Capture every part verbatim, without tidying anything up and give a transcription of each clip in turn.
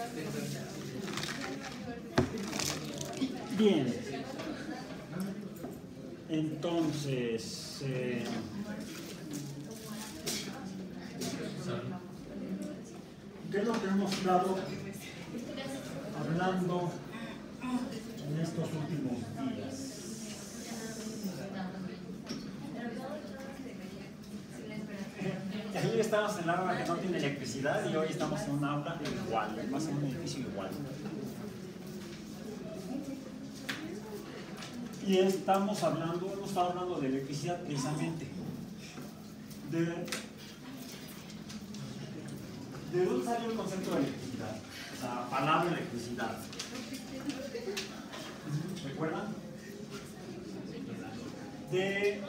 Bien. Entonces, eh, ¿qué es lo que hemos estado hablando en estos últimos días? Ayer estábamos en el aula que no tiene electricidad y hoy estamos en un aula igual, más en un edificio igual. Y estamos hablando, hemos estado hablando de electricidad precisamente. De, ¿De dónde salió el concepto de electricidad? O sea, la palabra electricidad. ¿Recuerdan? De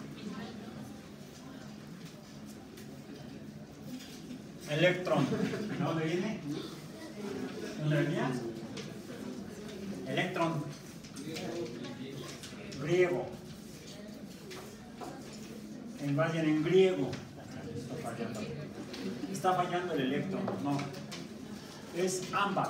electrón. ¿De dónde viene? ¿De dónde venía? Electrón. Griego. En vayan en griego. Está fallando. Está fallando el electrón. No. Es ámbar.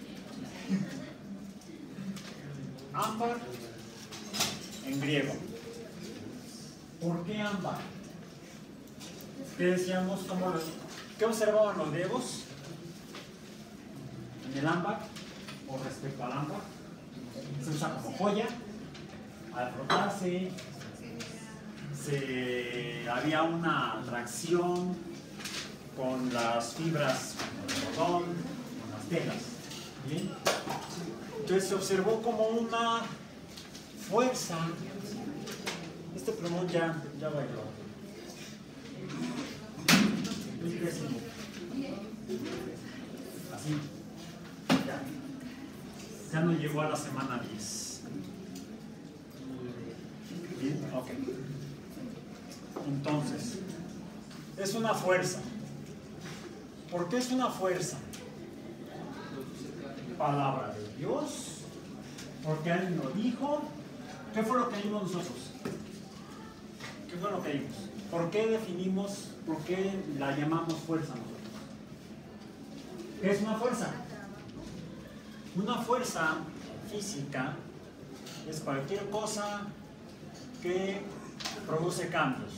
Ámbar en griego. ¿Por qué ámbar? ¿Qué decíamos? ¿Cómo los, ¿Qué observaban los griegos en el ámbar o respecto al ámbar? Se usa como joya. Al frotarse, se, había una atracción con las fibras de algodón, con las telas. ¿Bien? Entonces se observó como una fuerza. Este plumón ya, ya bailó. Así. Ya. Ya no llegó a la semana diez. Bien, ok. Entonces, es una fuerza. ¿Por qué es una fuerza? Palabra de Dios. Porque alguien lo dijo. ¿Qué fue lo que vimos nosotros? ¿Qué fue lo que vimos? ¿Por qué definimos, por qué la llamamos fuerza nosotros? ¿Qué es una fuerza? Una fuerza física es cualquier cosa que produce cambios.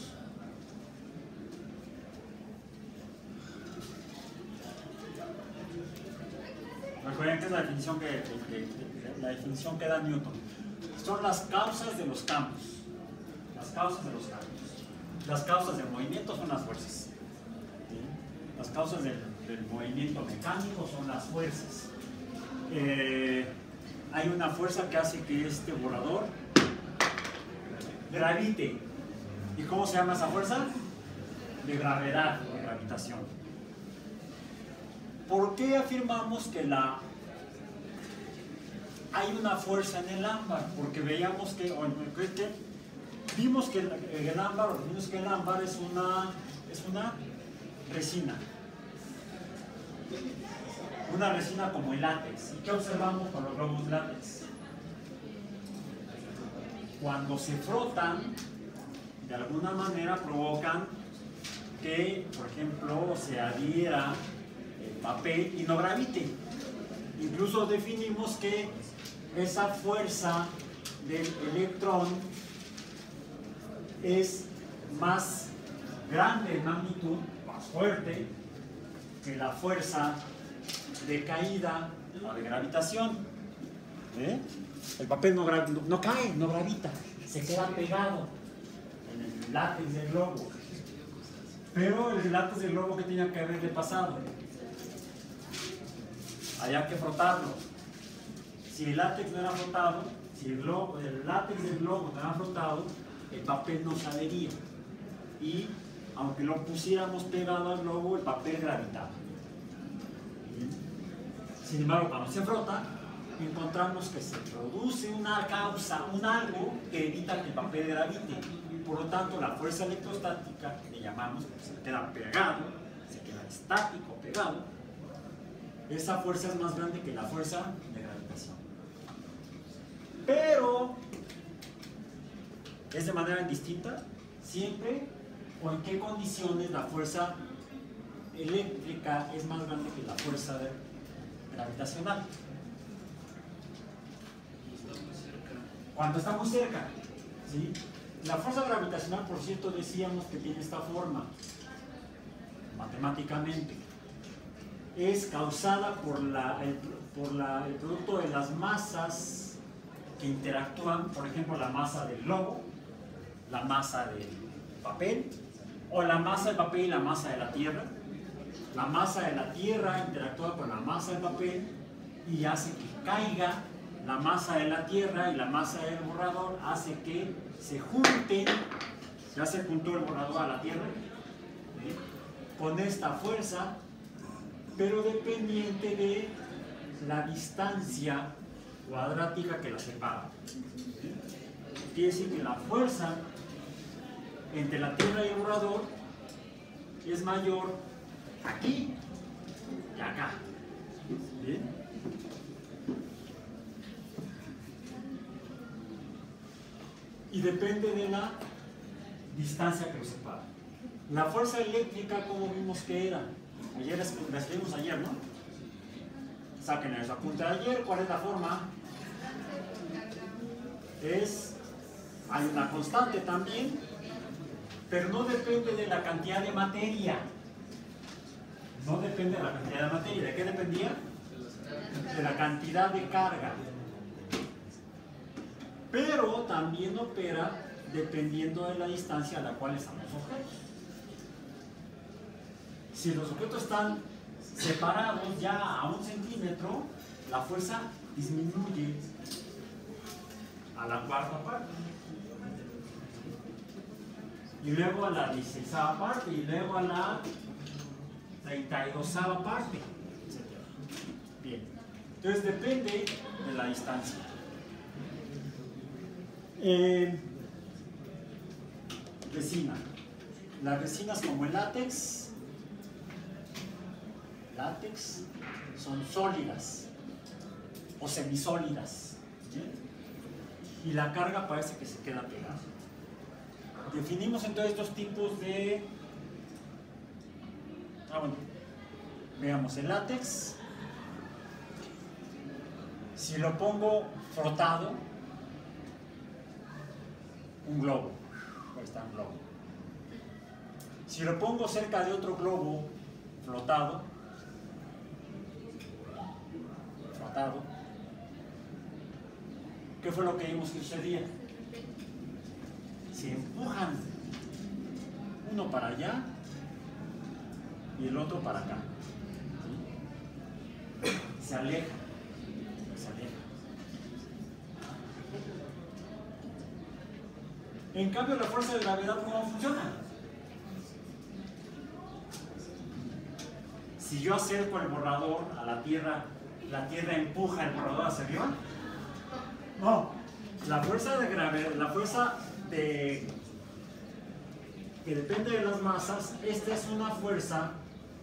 Recuerden que es la definición que, que, que, la definición que da Newton. Son las causas de los cambios. Las causas de los cambios. Las causas del movimiento son las fuerzas. ¿Sí? Las causas del, del movimiento mecánico son las fuerzas. Eh, hay una fuerza que hace que este borrador gravite. ¿Y cómo se llama esa fuerza? De gravedad, de gravitación. ¿Por qué afirmamos que la hay una fuerza en el ámbar? Porque veíamos que, o que vimos que el, el ámbar, o vimos que el ámbar es una, es una resina. Una resina como el látex. ¿Y qué observamos con los globos látex? Cuando se frotan, de alguna manera provocan que, por ejemplo, se adhiera el papel y no gravite. Incluso definimos que esa fuerza del electrón es más grande en magnitud, más fuerte, que la fuerza de caída o de gravitación. ¿Eh? El papel no, no, no cae, no gravita, se queda pegado en el látex del globo. Pero el látex del globo, ¿qué tenía que haberle pasado? Había que frotarlo. Si el látex no era frotado, si el, globo, el látex del globo no era frotado, el papel no se adhería. Y aunque lo pusiéramos pegado al globo, el papel gravitaba. Sin embargo, cuando se frota, encontramos que se produce una causa, un algo que evita que el papel gravite. Por lo tanto, la fuerza electrostática, le llamamos, se queda pegado, se queda estático, pegado. Esa fuerza es más grande que la fuerza de gravitación. Pero es de manera indistinta, siempre o en qué condiciones la fuerza eléctrica es más grande que la fuerza de gravitacional. Cuando está muy cerca, ¿sí? La fuerza gravitacional, por cierto, decíamos que tiene esta forma, matemáticamente. Es causada por, la, el, por la, el producto de las masas que interactúan, por ejemplo, la masa del globo, la masa del papel, o la masa del papel y la masa de la Tierra. La masa de la Tierra interactúa con la masa del papel y hace que caiga la masa de la Tierra, y la masa del borrador hace que se junten, ya se juntó el borrador a la Tierra, ¿sí?, con esta fuerza, pero dependiente de la distancia cuadrática que la separa. ¿Sí? Quiere decir que la fuerza entre la Tierra y el borrador es mayor aquí y acá. ¿Bien? Y depende de la distancia que los separa. La fuerza eléctrica, como vimos que era, ayer la escribimos ayer, ¿no? Saquen esa punta de ayer. ¿Cuál es la forma? Es, hay una constante también, pero no depende de la cantidad de materia. No depende de la cantidad de materia. ¿De qué dependía? De la cantidad de carga. Pero también opera dependiendo de la distancia a la cual están los objetos. Si los objetos están separados ya a un centímetro, la fuerza disminuye a la cuarta parte, y luego a la dieciséisava parte, y luego a la treinta y dosava parte, etcétera. Bien, entonces depende de la distancia. Eh, resina. Las resinas como el látex, látex son sólidas o semisólidas, ¿sí? Y la carga parece que se queda pegada. Definimos entonces estos tipos de... Ah, bueno, veamos el látex. Si lo pongo frotado, un globo, ahí está un globo. Si lo pongo cerca de otro globo flotado, flotado, ¿qué fue lo que vimos que sucedía? Se empujan uno para allá y el otro para acá, ¿sí? Se aleja, se aleja. En cambio, la fuerza de gravedad, ¿cómo funciona? Si yo acerco el borrador a la Tierra, ¿la Tierra empuja el borrador hacia arriba? No. La fuerza de gravedad, la fuerza de, que depende de las masas, esta es una fuerza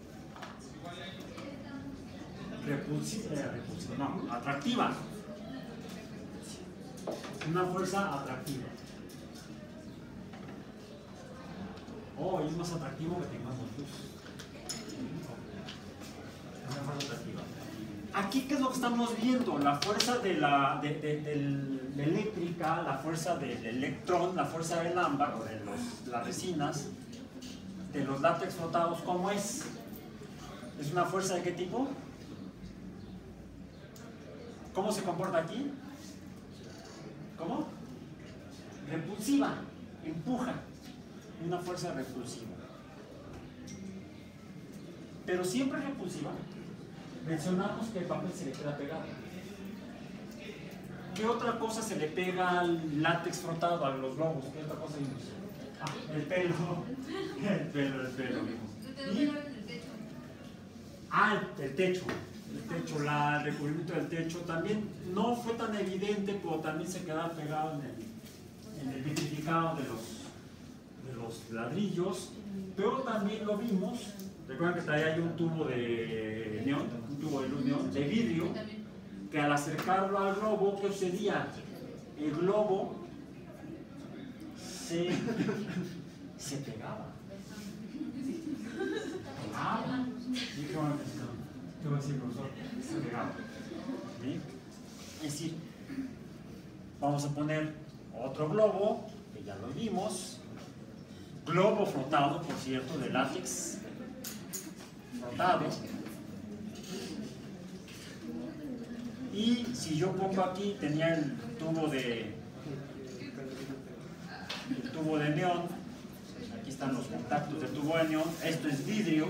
repulsiva, eh, repulsiva, no, atractiva. Una fuerza atractiva. Oh, es más atractivo que tengamos luz. Es una fuerza atractiva. Aquí, ¿qué es lo que estamos viendo? La fuerza de la de, de, de, de eléctrica, la fuerza del electrón, la fuerza del ámbar o de los, las resinas, de los látex flotados, ¿cómo es? ¿Es una fuerza de qué tipo? ¿Cómo se comporta aquí? ¿Cómo? Repulsiva, empuja. Una fuerza repulsiva. Pero siempre repulsiva. Mencionamos que el papel se le queda pegado. ¿Qué otra cosa se le pega al látex frotado, a los globos? ¿Qué otra cosa vimos? Ah, el pelo. El pelo, el pelo. ¿Y? Ah, el techo. El techo, la, el recubrimiento del techo también no fue tan evidente, pero también se quedaba pegado en el, en el vitrificado de los, de los ladrillos. Pero también lo vimos. Recuerden que traía ahí un tubo de neón, un tubo de luz neón, de vidrio, que al acercarlo al globo, ¿qué sucedía? El globo se, se pegaba. Pegaba. ¿Qué va a decir el profesor? Segregado. ¿Sí? Es decir, vamos a poner otro globo, que ya lo vimos. Globo flotado, por cierto, de látex. Flotado. Y si yo pongo aquí, tenía el tubo de el tubo de neón. Aquí están los contactos del tubo de neón. Esto es vidrio.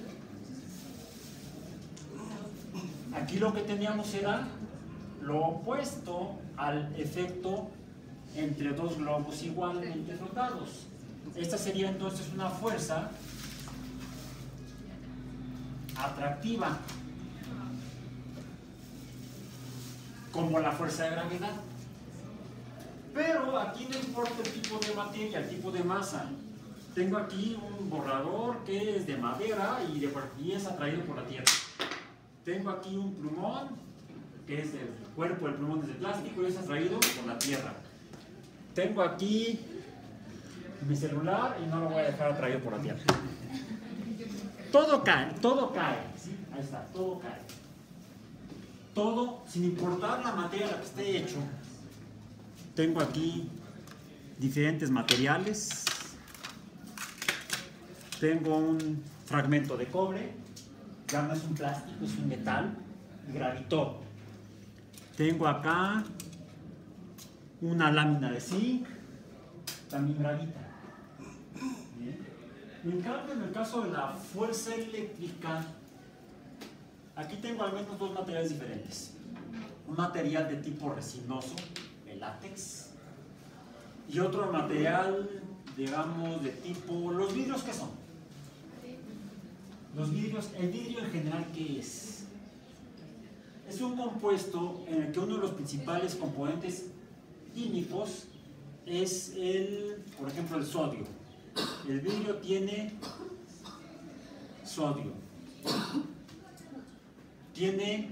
Aquí lo que teníamos era lo opuesto al efecto entre dos globos igualmente frotados. Esta sería entonces una fuerza atractiva, como la fuerza de gravedad. Pero aquí no importa el tipo de materia, el tipo de masa. Tengo aquí un borrador que es de madera y, de, y es atraído por la Tierra. Tengo aquí un plumón, que es el cuerpo del plumón es de plástico y es atraído por la Tierra. Tengo aquí mi celular y no lo voy a dejar atraído por la Tierra. Todo cae, todo cae, ¿sí? Ahí está, todo cae. Todo, sin importar la materia en la que esté hecho. Tengo aquí diferentes materiales. Tengo un fragmento de cobre, ya no es un plástico, es un metal, gravitó. Tengo acá una lámina de zinc, también gravita. Bien. En cambio, en el caso de la fuerza eléctrica, aquí tengo al menos dos materiales diferentes. Un material de tipo resinoso, el látex, y otro material, digamos, de tipo... ¿Los vidrios qué son? Los vidrios, el vidrio en general, ¿qué es? Es un compuesto en el que uno de los principales componentes químicos es el, por ejemplo, el sodio. El vidrio tiene sodio. Tiene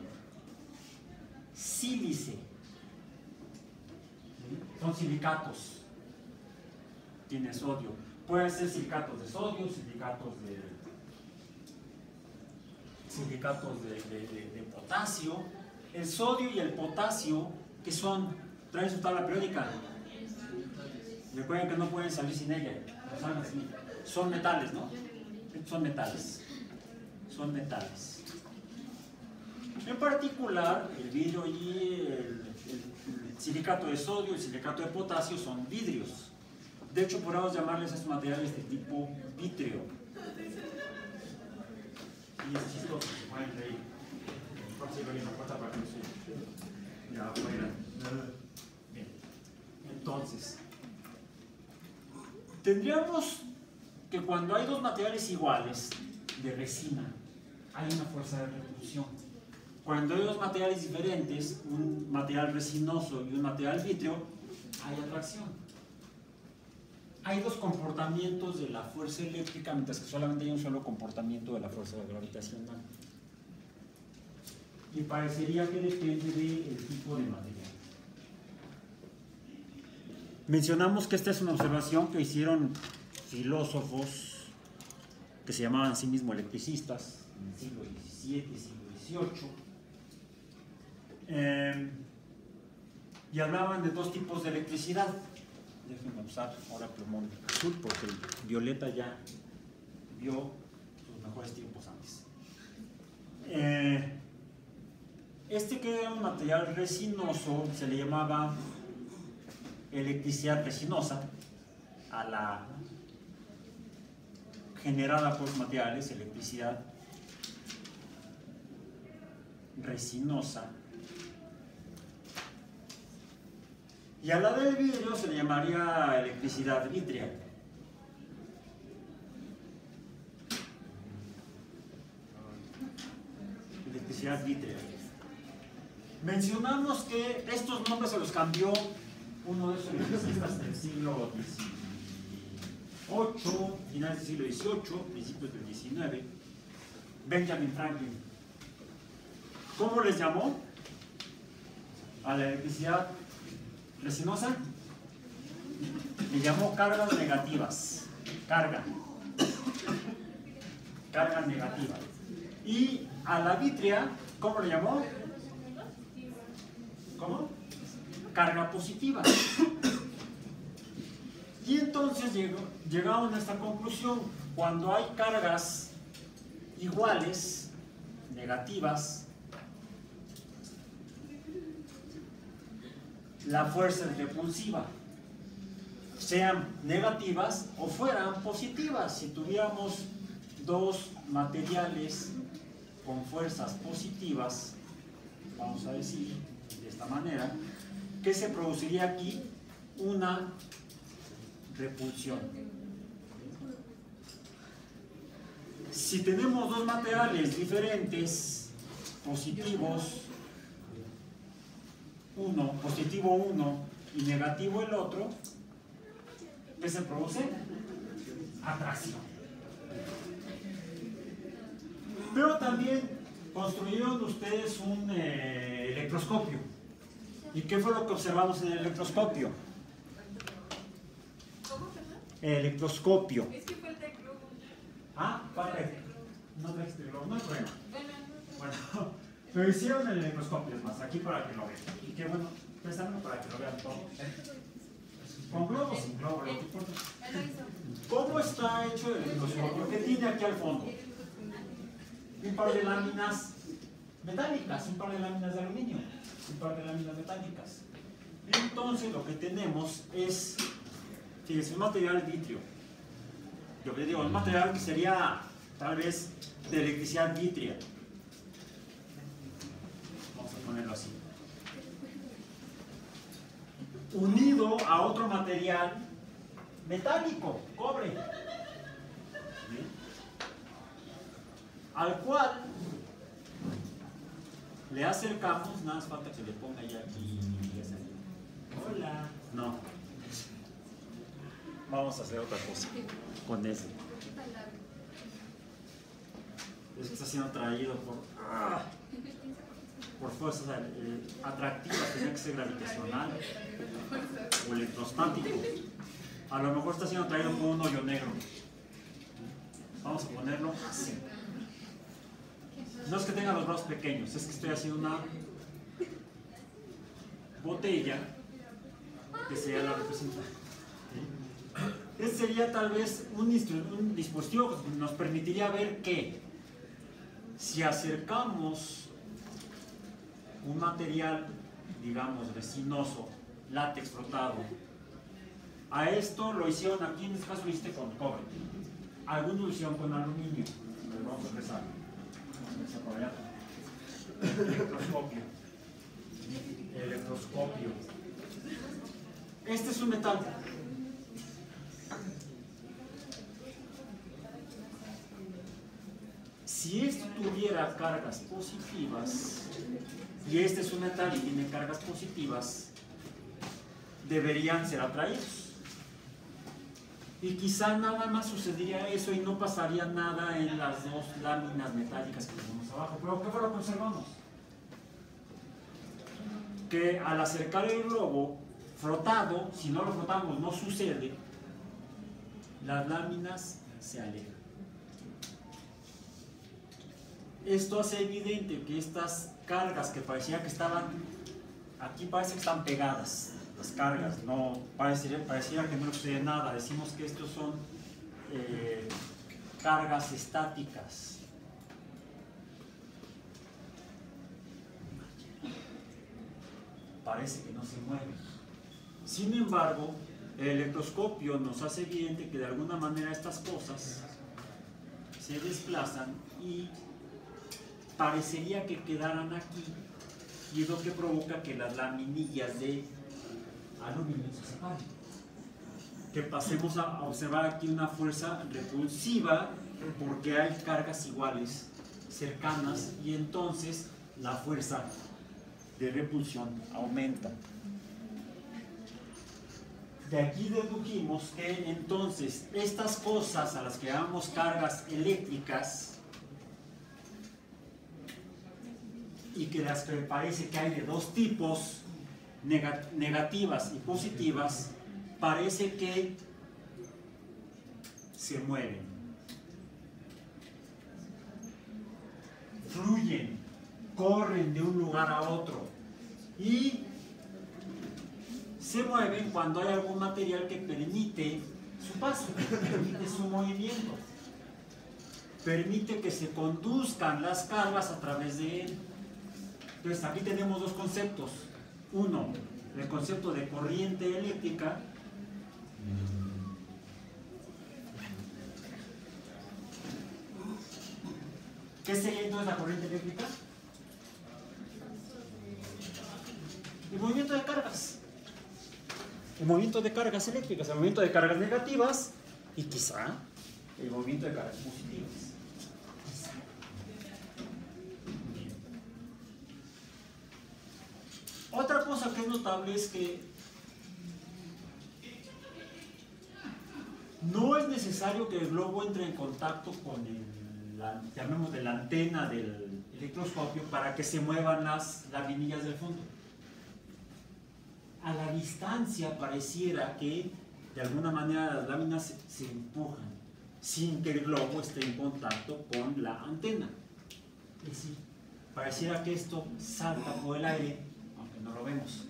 sílice. Son silicatos. Tiene sodio. Pueden ser silicatos de sodio, silicatos de silicatos de, de, de, de potasio. El sodio y el potasio, que son, traen su tabla periódica. Recuerden que no pueden salir sin ella. Son metales, ¿no? Son metales. Son metales. En particular, el vidrio y el, el, el silicato de sodio y el silicato de potasio son vidrios. De hecho, podemos llamarles a estos materiales de tipo vítreo. Y es chistoso, se pueden reír. Por si alguien me corta para que no se... Ya, afuera. Bien. Entonces, tendríamos que cuando hay dos materiales iguales de resina, hay una fuerza de repulsión. Cuando hay dos materiales diferentes, un material resinoso y un material vítreo, hay atracción. Hay dos comportamientos de la fuerza eléctrica, mientras que solamente hay un solo comportamiento de la fuerza gravitacional. Y parecería que depende del tipo de material. Mencionamos que esta es una observación que hicieron filósofos que se llamaban a sí mismos electricistas en el siglo diecisiete, siglo dieciocho. Eh, y hablaban de dos tipos de electricidad. Déjenme usar ahora plumón azul porque el violeta ya vio sus mejores tiempos antes. Eh, este que era un material resinoso se le llamaba electricidad resinosa a la generada por los materiales, electricidad resinosa. Y a la del vidrio se le llamaría electricidad vítrea. Electricidad vítrea. Mencionamos que estos nombres se los cambió uno de esos electricistas del siglo dieciocho, finales del siglo dieciocho, principios del diecinueve, Benjamin Franklin. ¿Cómo les llamó a la electricidad resinosa? Le llamó cargas negativas. Carga. Cargas negativas. Y A la vítrea, ¿cómo le llamó? ¿Cómo? Carga positiva. Y entonces llegó, llegaron a esta conclusión: cuando hay cargas iguales, negativas, la fuerza es repulsiva, sean negativas o fueran positivas. Si tuviéramos dos materiales con fuerzas positivas, vamos a decir de esta manera, ¿qué se produciría aquí? Una repulsión. Si tenemos dos materiales diferentes, positivos uno, positivo uno y negativo el otro, ¿qué se produce? Atracción. Pero también construyeron ustedes un eh, electroscopio. ¿Y qué fue lo que observamos en el electroscopio? ¿Cómo, perdón? Electroscopio. Es que falta el globo. Ah, padre. No trajiste el globo, no hay problema. Bueno, no. Bueno, pero hicieron el electroscopio, es más, aquí para que lo vean. Y qué bueno, préstamelo para que lo vean todo. Con globo o sin globo, lo que importa. Él lo hizo. ¿Cómo está hecho el electroscopio? ¿Qué tiene aquí al fondo? Un par de láminas metálicas, un par de láminas de aluminio, un par de láminas metálicas. Y entonces lo que tenemos es, fíjense, un material vitrio. Yo les digo, un material que sería tal vez de electricidad vitria. Vamos a ponerlo así. Unido a otro material metálico, cobre. ¿Sí? Al cual le acercamos, nada más falta que le ponga ya aquí. Hola. No. Vamos a hacer otra cosa con ese. Es que está siendo atraído por, ah, por fuerzas eh, atractivas, tiene que ser gravitacional o electrostático. A lo mejor está siendo atraído por un hoyo negro. Vamos a ponerlo así. No es que tenga los brazos pequeños, es que estoy haciendo una botella que sería la representación. Este sería tal vez un, un dispositivo que nos permitiría ver que si acercamos un material, digamos, resinoso, látex frotado, a esto lo hicieron aquí, en este caso lo hiciste con cobre, algunos lo hicieron con aluminio. Pero vamos a empezar. Electroscopio. Electroscopio. Este es un metal. Si esto tuviera cargas positivas, y este es un metal y tiene cargas positivas, deberían ser atraídos. Y quizá nada más sucedería eso y no pasaría nada en las dos láminas metálicas que tenemos abajo. Pero ¿qué fue lo que observamos? Que al acercar el globo frotado, si no lo frotamos no sucede, las láminas se alejan. Esto hace evidente que estas cargas que parecía que estaban, aquí parece que están pegadas. Las cargas, no pareciera, pareciera que no sucede nada. Decimos que estos son eh, cargas estáticas. Parece que no se mueven. Sin embargo, el electroscopio nos hace evidente que de alguna manera estas cosas se desplazan y parecería que quedaran aquí, y es lo que provoca que las laminillas de aluminio se separen. Que pasemos a observar aquí una fuerza repulsiva porque hay cargas iguales cercanas y entonces la fuerza de repulsión aumenta. De aquí dedujimos que entonces estas cosas a las que llamamos cargas eléctricas y que las que parece que hay de dos tipos, negativas y positivas, parece que se mueven, fluyen. huyen, corren de un lugar a otro y se mueven cuando hay algún material que permite su paso, permite su movimiento, permite que se conduzcan las cargas a través de él. Entonces aquí tenemos dos conceptos. Uno, el concepto de corriente eléctrica. ¿Qué sería entonces la corriente eléctrica? El movimiento de cargas. El movimiento de cargas eléctricas, el movimiento de cargas negativas y quizá el movimiento de cargas positivas. Bien. Otra cosa que es notable es que no es necesario que el globo entre en contacto con el, la, llamemos de la antena del electroscopio para que se muevan las laminillas del fondo. A la distancia pareciera que de alguna manera las láminas se, se empujan sin que el globo esté en contacto con la antena. Es decir, pareciera que esto salta por el aire, aunque no lo vemos.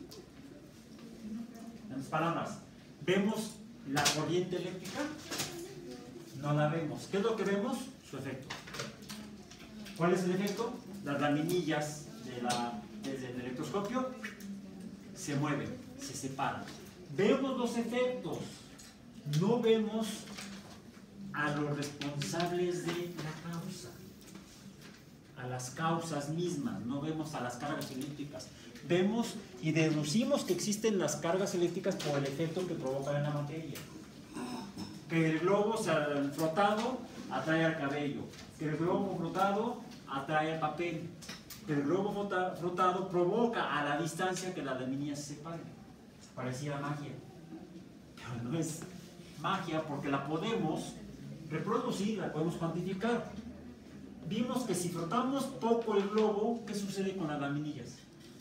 En otras palabras, ¿vemos la corriente eléctrica? No la vemos. ¿Qué es lo que vemos? Su efecto. ¿Cuál es el efecto? Las laminillas de la, desde el electroscopio se mueven, se separan. Vemos los efectos, no vemos a los responsables de la causa, a las causas mismas, no vemos a las cargas eléctricas. Vemos y deducimos que existen las cargas eléctricas por el efecto que provocan en la materia. Que el globo se ha frotado atrae al cabello, que el globo frotado atrae al papel, que el globo frota, frotado provoca a la distancia que las laminillas se separen. Parecía magia, pero no es magia porque la podemos reproducir, la podemos cuantificar. Vimos que si frotamos poco el globo, ¿qué sucede con las laminillas?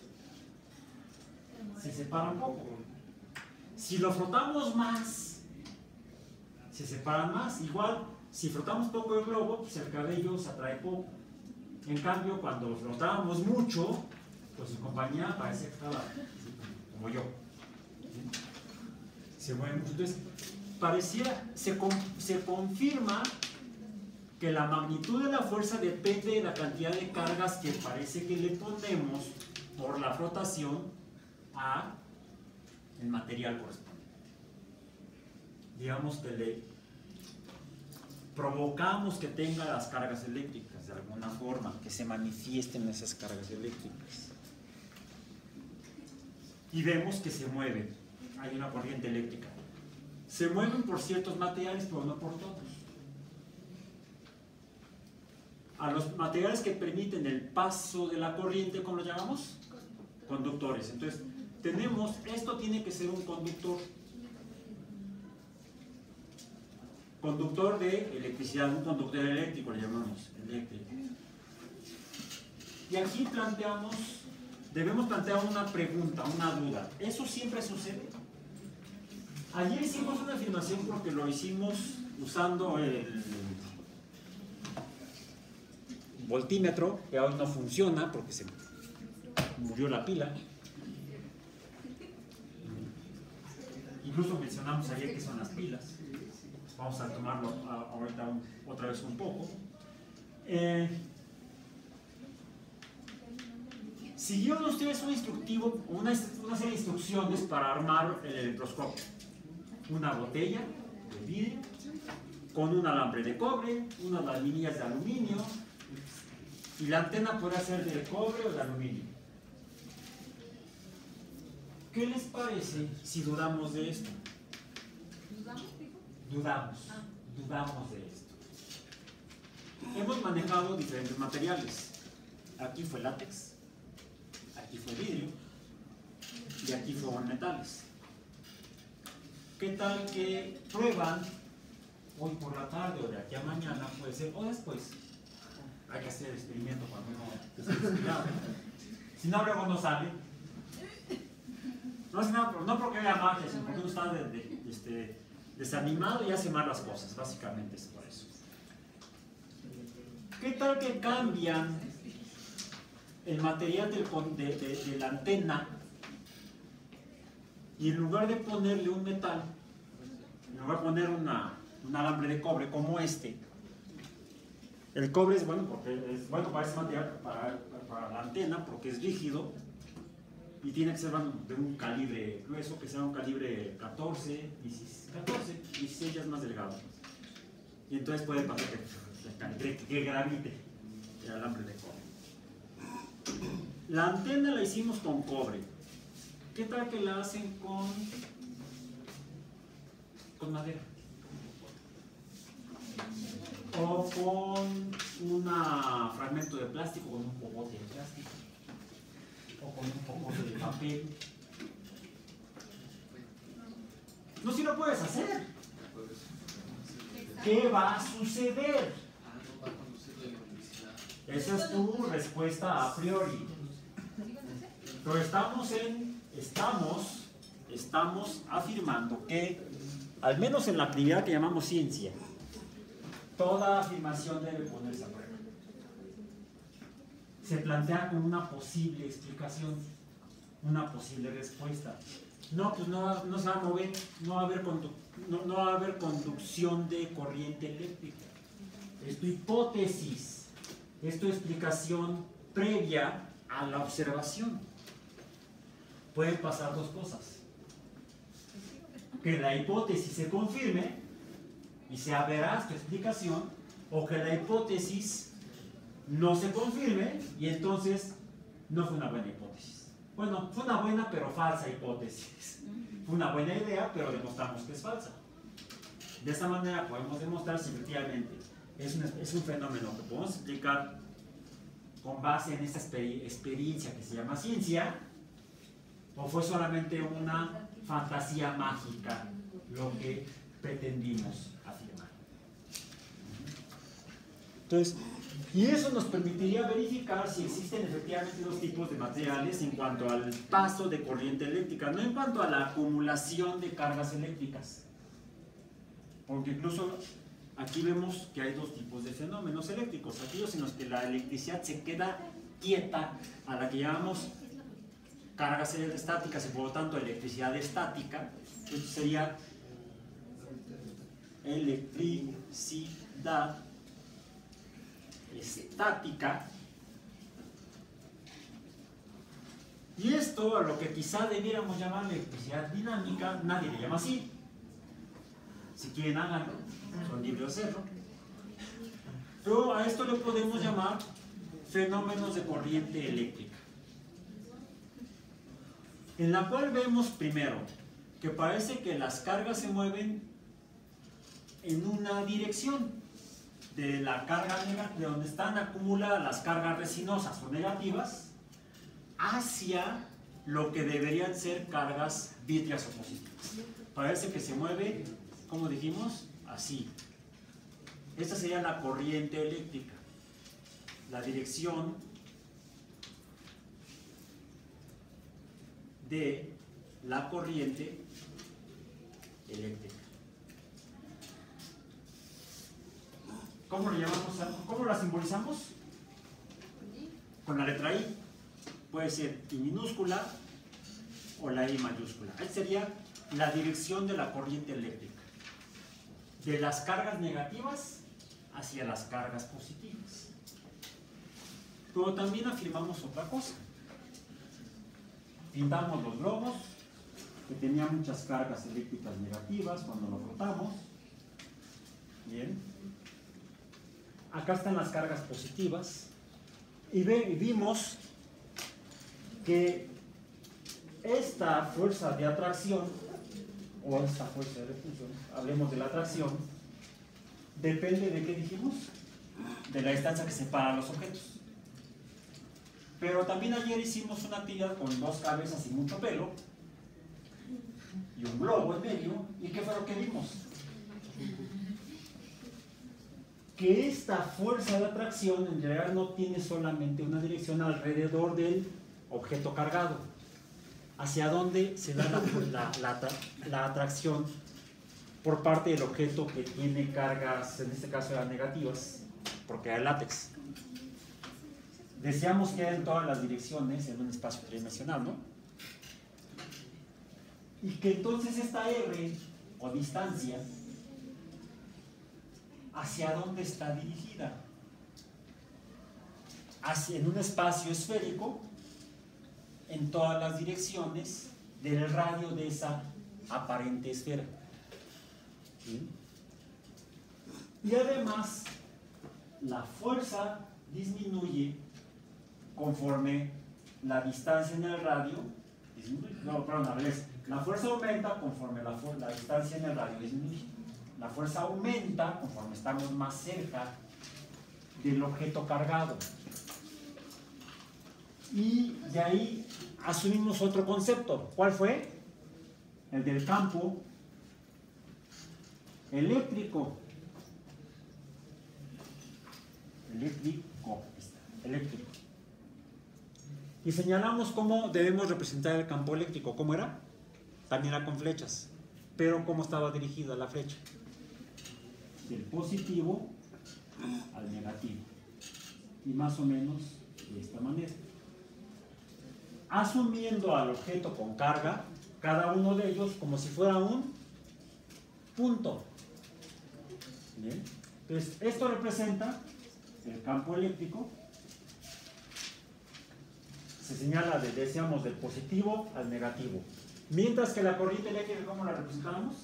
Se separan poco. Si lo frotamos más, se separan más. Igual, si frotamos poco el globo, pues el cabello se atrae poco. En cambio, cuando lo frotamos mucho, pues su compañía parece que estaba como yo. Se mueve mucho. Entonces, pareciera, se, se confirma que la magnitud de la fuerza depende de la cantidad de cargas que parece que le ponemos por la frotación a el material correspondiente. Digamos que le provocamos que tenga las cargas eléctricas de alguna forma, que se manifiesten esas cargas eléctricas. Y vemos que se mueven, hay una corriente eléctrica. Se mueven por ciertos materiales, pero no por todos. A los materiales que permiten el paso de la corriente, ¿cómo lo llamamos? Conductores. Entonces, tenemos, esto tiene que ser un conductor. Conductor de electricidad, un conductor eléctrico le llamamos, eléctrico. Y aquí planteamos, debemos plantear una pregunta, una duda. ¿Eso siempre sucede? Ayer hicimos una afirmación porque lo hicimos usando el voltímetro, que hoy no funciona porque se murió la pila. Incluso mencionamos ayer que son las pilas. Vamos a tomarlo ahorita un, otra vez un poco. Eh, siguieron ustedes un instructivo, una, una serie de instrucciones para armar el electroscopio. Una botella de vidrio con un alambre de cobre, unas laminillas de aluminio y la antena puede ser de cobre o de aluminio. ¿Qué les parece si dudamos de esto? ¿Dudamos, dijo? Dudamos, Ah. dudamos de esto. Hemos manejado diferentes materiales. Aquí fue látex, aquí fue vidrio y aquí fueron metales. ¿Qué tal que prueban hoy por la tarde o de aquí a mañana, puede ser, o después? Hay que hacer el experimento cuando uno esté inspirado. Si no, luego no sale. No, no, no porque haya magia, sino porque uno está de, de, de, este, desanimado y hace mal las cosas, básicamente es por eso. ¿Qué tal que cambian el material del, de, de, de la antena y en lugar de ponerle un metal, en lugar de poner una, un alambre de cobre como este, el cobre es bueno porque es bueno para ese material, para, para la antena, porque es rígido y tiene que ser de un calibre grueso, que sea un calibre catorce, dieciséis, ya es más delgado. Y entonces puede pasar que, que, que gravite el alambre de cobre. La antena la hicimos con cobre. ¿Qué tal que la hacen con, con madera? O con un fragmento de plástico, con un popote de plástico, o con un popote de papel. No, si lo puedes hacer. ¿Qué va a suceder? Esa es tu respuesta a priori. Pero estamos en, estamos, estamos afirmando que, al menos en la actividad que llamamos ciencia, toda afirmación debe ponerse a prueba. Se plantea con una posible explicación, una posible respuesta. No, pues no, no se va a mover, no va a haber, condu no, no va a haber conducción de corriente eléctrica. Es tu hipótesis, es tu explicación previa a la observación. Pueden pasar dos cosas. Que la hipótesis se confirme y sea veraz tu explicación, o que la hipótesis no se confirme y entonces no fue una buena hipótesis. Bueno, fue una buena pero falsa hipótesis. Fue una buena idea, pero demostramos que es falsa. De esta manera podemos demostrar si efectivamente es un, es un fenómeno que podemos explicar con base en esta exper experiencia que se llama ciencia, o fue solamente una fantasía mágica lo que pretendimos afirmar. Entonces, y eso nos permitiría verificar si existen efectivamente dos tipos de materiales en cuanto al paso de corriente eléctrica, no en cuanto a la acumulación de cargas eléctricas. Porque incluso aquí vemos que hay dos tipos de fenómenos eléctricos, aquellos en los que la electricidad se queda quieta, a la que llamamos cargas estáticas y por lo tanto electricidad estática. Esto sería electricidad estática, y esto a lo que quizá debiéramos llamar electricidad dinámica, nadie le llama así. Si quieren háganlo, son libres de hacerlo, pero a esto le podemos llamar fenómenos de corriente eléctrica, en la cual vemos primero que parece que las cargas se mueven en una dirección, de la carga negativa, de donde están acumuladas las cargas resinosas o negativas, hacia lo que deberían ser cargas vítreas o positivas. Parece que se mueve, como dijimos, así. Esta sería la corriente eléctrica, la dirección de la corriente eléctrica. ¿Cómo lo llamamos? ¿Cómo la simbolizamos? Con la letra I. Puede ser I minúscula o la I mayúscula. Esta sería la dirección de la corriente eléctrica, de las cargas negativas hacia las cargas positivas. Pero también afirmamos otra cosa. Pintamos los globos que tenían muchas cargas eléctricas negativas cuando lo frotamos. Bien. Acá están las cargas positivas y, ve, y vimos que esta fuerza de atracción, o esta fuerza de repulsión, hablemos de la atracción, depende de qué dijimos, de la distancia que separa los objetos. Pero también ayer hicimos una actividad con dos cabezas y mucho pelo y un globo en medio, ¿y qué fue lo que vimos? Que esta fuerza de atracción en realidad no tiene solamente una dirección alrededor del objeto cargado, hacia donde se da la, la, la, la atracción por parte del objeto que tiene cargas, en este caso eran negativas, porque era látex. Deseamos que haya en todas las direcciones en un espacio tridimensional, ¿no? Y que entonces esta R, o distancia, ¿hacia dónde está dirigida? Hacia, en un espacio esférico, en todas las direcciones del radio de esa aparente esfera. ¿Sí? Y además, la fuerza disminuye conforme la distancia en el radio disminuye. No, perdón, a ver, la fuerza aumenta conforme la, la distancia en el radio disminuye. La fuerza aumenta conforme estamos más cerca del objeto cargado. Y de ahí asumimos otro concepto. ¿Cuál fue? El del campo eléctrico. Eléctrico. Eléctrico. Y señalamos cómo debemos representar el campo eléctrico. ¿Cómo era? También era con flechas. Pero cómo estaba dirigida la flecha. Del positivo al negativo. Y más o menos de esta manera. Asumiendo al objeto con carga, cada uno de ellos como si fuera un punto. ¿Bien? Entonces, esto representa el campo eléctrico. Se señala, de, decíamos, del positivo al negativo. Mientras que la corriente eléctrica, ¿cómo la representamos?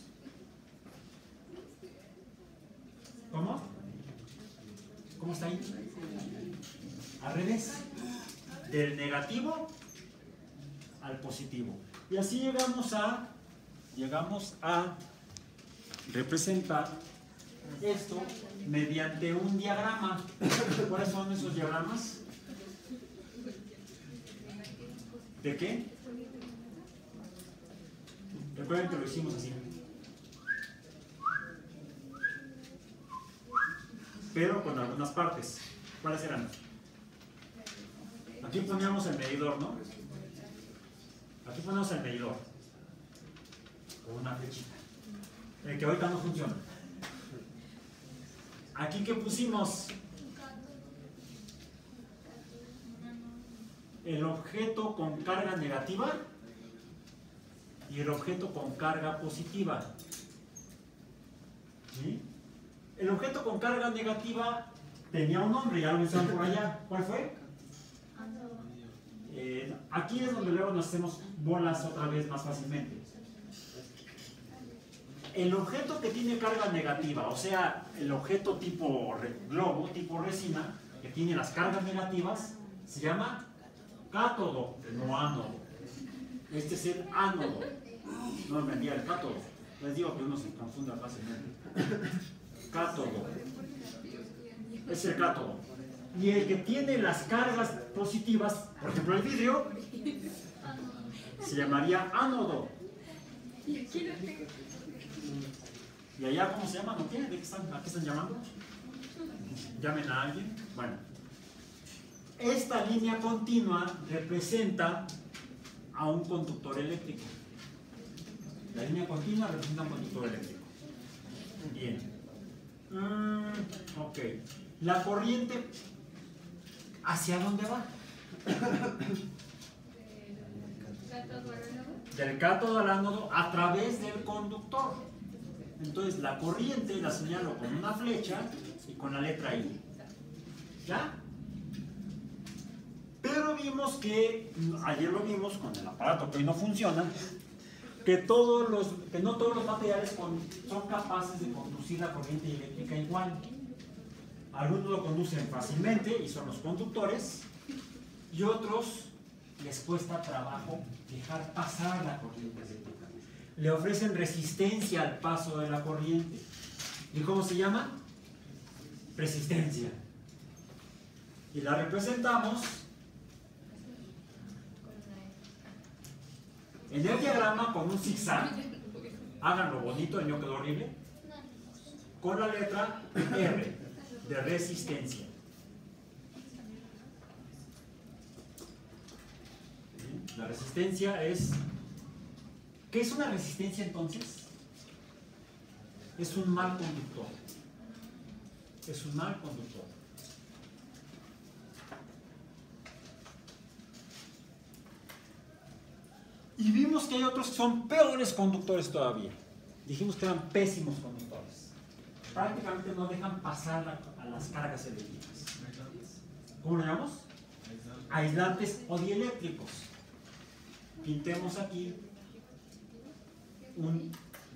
¿Cómo? ¿Cómo está ahí? Al revés. Del negativo al positivo. Y así llegamos a llegamos a representar esto mediante un diagrama. ¿Cuáles son esos diagramas? ¿De qué? Recuerden que lo hicimos así. Pero con algunas partes. ¿Cuáles eran? Aquí poníamos el medidor, ¿no? Aquí ponemos el medidor con una flechita, el que ahorita no funciona. Aquí que pusimos el objeto con carga negativa y el objeto con carga positiva. ¿Sí? El objeto con carga negativa tenía un nombre, ya lo mencionaron por allá. ¿Cuál fue? Eh, aquí es donde luego nos hacemos bolas otra vez más fácilmente. El objeto que tiene carga negativa, o sea, el objeto tipo globo, tipo resina, que tiene las cargas negativas, se llama cátodo, no ánodo. Este es el ánodo. No me envía el cátodo. Les digo que uno se confunda fácilmente. Cátodo. Es el cátodo. Y el que tiene las cargas positivas, por ejemplo el vidrio, se llamaría ánodo. ¿Y allá cómo se llama? ¿No tiene? ¿De qué están, ¿A qué están llamando? Llamen a alguien. Bueno, esta línea continua representa a un conductor eléctrico. La línea continua representa a un conductor eléctrico. Bien. Mm, ok. La corriente, ¿hacia dónde va? Del cátodo al ánodo a través del conductor. Entonces la corriente la señalo con una flecha y con la letra I. ¿Ya? Pero vimos que, ayer lo vimos con el aparato que hoy no funciona, que, todos los, que no todos los materiales con, son capaces de conducir la corriente eléctrica igual. Algunos lo conducen fácilmente y son los conductores, y otros les cuesta trabajo dejar pasar la corriente eléctrica. Le ofrecen resistencia al paso de la corriente. ¿Y cómo se llama? Resistencia. Y la representamos en el diagrama con un zigzag. Háganlo bonito, el mío quedó horrible. Con la letra R de resistencia. La resistencia es... ¿Qué es una resistencia entonces? Es un mal conductor. Es un mal conductor. Y vimos que hay otros que son peores conductores todavía. Dijimos que eran pésimos conductores. Prácticamente no dejan pasar la, a las cargas eléctricas. ¿Cómo lo llamamos? Aislantes o dieléctricos. Pintemos aquí un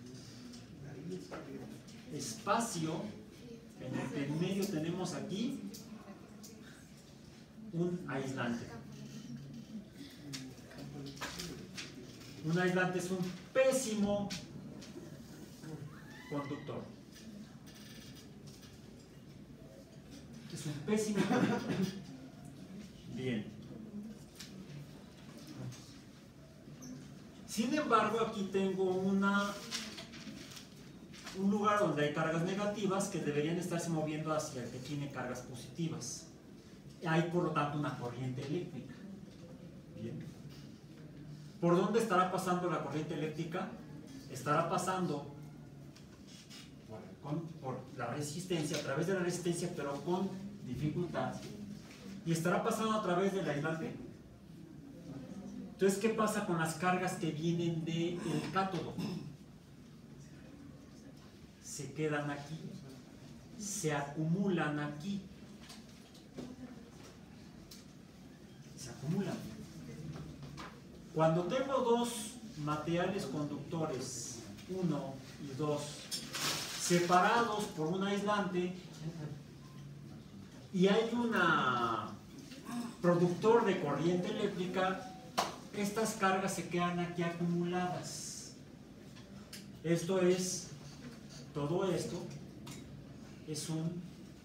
espacio en el que en medio tenemos aquí un aislante. Un aislante es un pésimo conductor. Es un pésimo conductor. Bien. Sin embargo, aquí tengo una, un lugar donde hay cargas negativas que deberían estarse moviendo hacia el que tiene cargas positivas. Hay, por lo tanto, una corriente eléctrica. Bien. ¿Por dónde estará pasando la corriente eléctrica? Estará pasando por, con, por la resistencia, a través de la resistencia, pero con dificultad. Y estará pasando a través del aislante. Entonces, ¿qué pasa con las cargas que vienen del cátodo? Se quedan aquí, se acumulan aquí. Se acumulan. Cuando tengo dos materiales conductores, uno y dos, separados por un aislante, y hay un productor de corriente eléctrica, estas cargas se quedan aquí acumuladas. Esto es, todo esto es un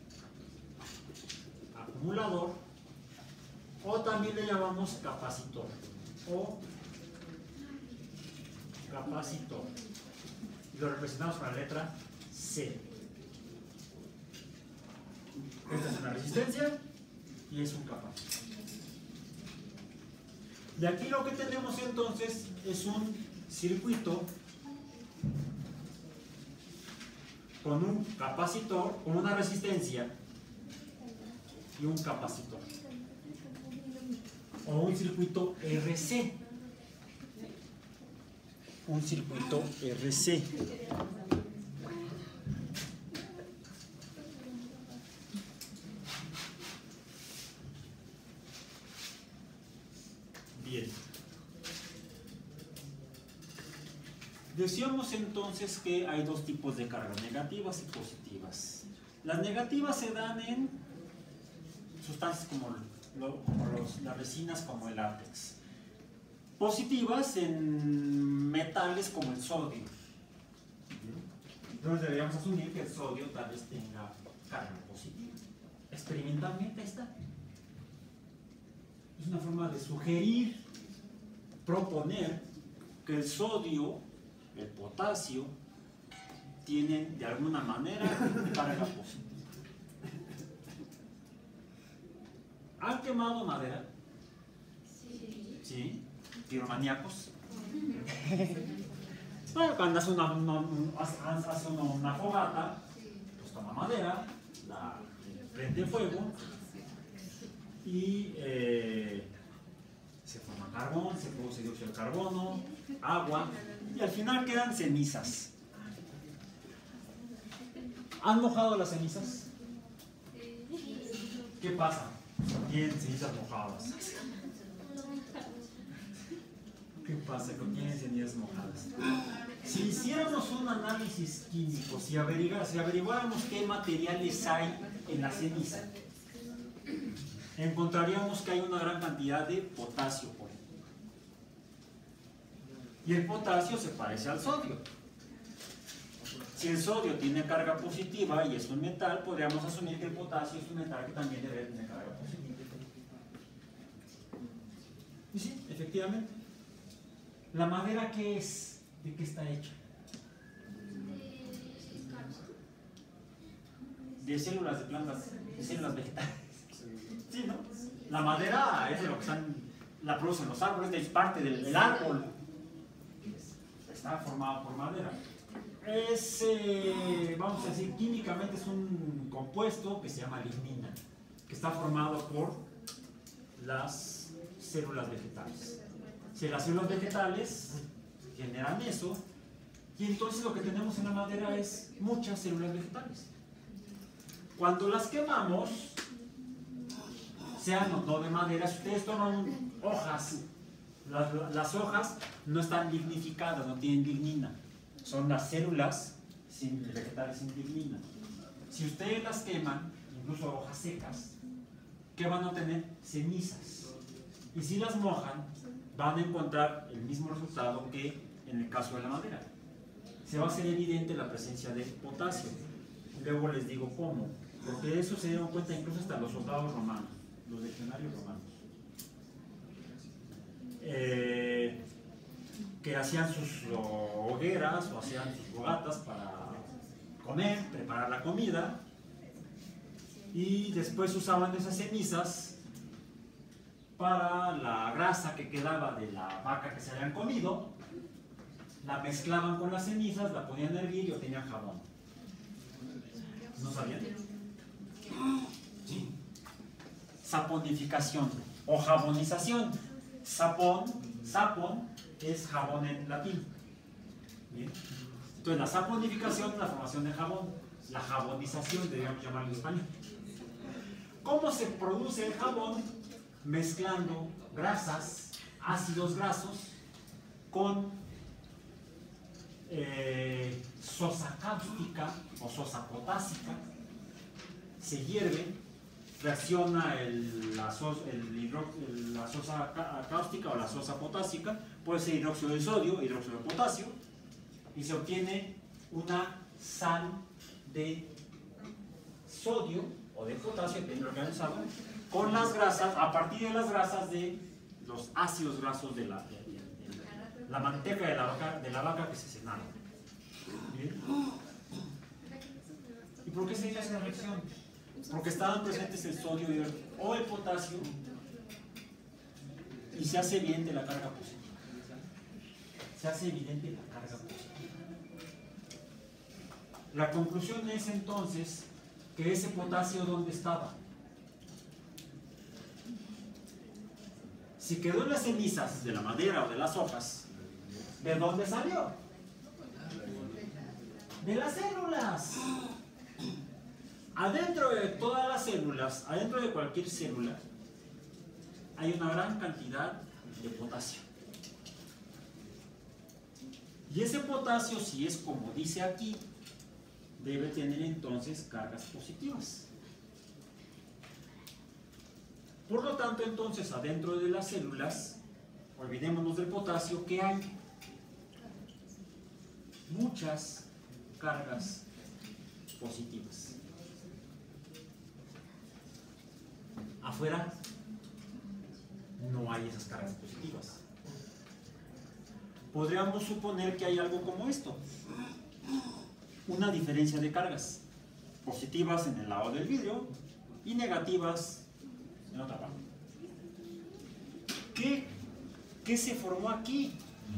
acumulador, o también le llamamos capacitor, o capacitor. Y lo representamos con la letra C. Esta es una resistencia y es un capacitor. De aquí lo que tenemos entonces es un circuito con un capacitor, con una resistencia y un capacitor. O un circuito R C. Un circuito R C. Bien. Decíamos entonces que hay dos tipos de cargas, negativas y positivas. Las negativas se dan en sustancias como, lo, como los, las resinas, como el látex. Positivas en metales como el sodio. Entonces deberíamos asumir que el sodio tal vez tenga carga positiva. Experimentalmente está. Es una forma de sugerir, proponer que el sodio, el potasio, tienen de alguna manera carga positiva. ¿Han quemado madera? Sí. ¿Sí? ¿Piromaníacos? Bueno, cuando hace una, una, hace una, una fogata, pues toma madera, la prende fuego y eh, se forma carbón, se produce dióxido de carbono, agua y al final quedan cenizas. ¿Han mojado las cenizas? ¿Qué pasa? Tienen cenizas mojadas. ¿Qué pasa con tienen cenizas mojadas? Si hiciéramos un análisis químico, si averiguáramos, si averiguáramos qué materiales hay en la ceniza, encontraríamos que hay una gran cantidad de potasio por ahí. Y el potasio se parece al sodio. Si el sodio tiene carga positiva y es un metal, podríamos asumir que el potasio es un metal que también debe tener carga positiva. Y sí, efectivamente. ¿La madera qué es? ¿De qué está hecha? De células de plantas, de células vegetales. Sí, ¿no? La madera es de lo que están, la producen los árboles, es parte del, del árbol. Está formado por madera. Es, eh, vamos a decir, químicamente es un compuesto que se llama lignina, que está formado por las células vegetales. Si las células vegetales generan eso, y entonces lo que tenemos en la madera es muchas células vegetales. Cuando las quemamos, sean o no de madera, si ustedes toman hojas, las, las hojas no están lignificadas, no tienen lignina. Son las células sin, vegetales sin lignina. Si ustedes las queman, incluso hojas secas, ¿qué van a tener? Cenizas. Y si las mojan, van a encontrar el mismo resultado que en el caso de la madera. Se va a hacer evidente la presencia de potasio. Luego les digo cómo. Porque de eso se dieron cuenta incluso hasta los soldados romanos, los legionarios romanos. Eh, que hacían sus hogueras o hacían sus fogatas para comer, preparar la comida, y después usaban esas cenizas para la grasa que quedaba de la vaca que se habían comido, la mezclaban con las cenizas, la ponían a hervir y obtenían jabón. ¿No sabían? Sí. Saponificación o jabonización. Sapón, sapón es jabón en latín. ¿Bien? Entonces la saponificación es la formación de jabón. La jabonización deberíamos llamarlo en español. ¿Cómo se produce el jabón? Mezclando grasas, ácidos grasos con eh, sosa cáustica o sosa potásica. Se hierve, reacciona el, la, sos, el hidro, el, la sosa cáustica o la sosa potásica, puede ser hidróxido de sodio, hidróxido de potasio, y se obtiene una sal de sodio o de potasio, dependiendo de lo que hayan usado, con las grasas, a partir de las grasas de los ácidos grasos de la, de, de, de la manteca de la vaca, de la vaca que se cenaron. ¿Bien? ¿Y por qué se hizo esa reacción? Porque estaban presentes el sodio o el potasio y se hace evidente la carga positiva. Se hace evidente la carga positiva. La conclusión es entonces que ese potasio, ¿dónde estaba? Si quedó en las cenizas de la madera o de las hojas, ¿de dónde salió? De las células. Adentro de todas las células, adentro de cualquier célula, hay una gran cantidad de potasio. Y ese potasio, si es como dice aquí, debe tener entonces cargas positivas. Por lo tanto, entonces, adentro de las células, olvidémonos del potasio, ¿qué hay? Muchas cargas positivas. Afuera no hay esas cargas positivas. Podríamos suponer que hay algo como esto. Una diferencia de cargas. Positivas en el lado del vidrio y negativas en otra parte. ¿Qué, qué se formó aquí?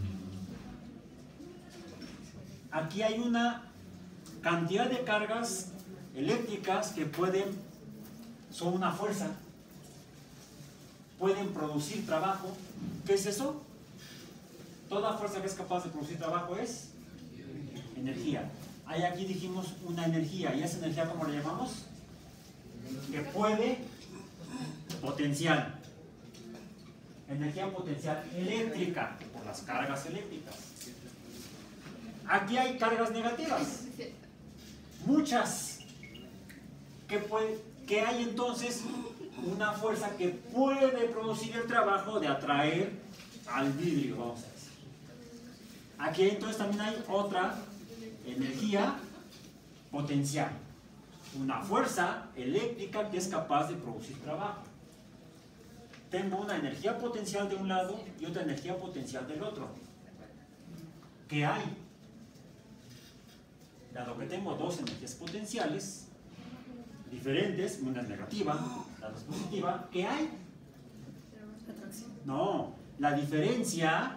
Aquí hay una cantidad de cargas eléctricas que pueden, son una fuerza, pueden producir trabajo. ¿Qué es eso? Toda fuerza que es capaz de producir trabajo es energía. Ahí aquí dijimos una energía, ¿y esa energía cómo la llamamos? Que puede, potencial. Energía potencial eléctrica, por las cargas eléctricas. Aquí hay cargas negativas, muchas. ¿Qué, puede, ¿Qué hay entonces? Una fuerza que puede producir el trabajo de atraer al vidrio, vamos a decir. Aquí entonces también hay otra energía potencial, una fuerza eléctrica que es capaz de producir trabajo. Tengo una energía potencial de un lado y otra energía potencial del otro. ¿Qué hay? Dado que tengo dos energías potenciales diferentes, una es negativa, la otra es positiva, ¿qué hay? No, la diferencia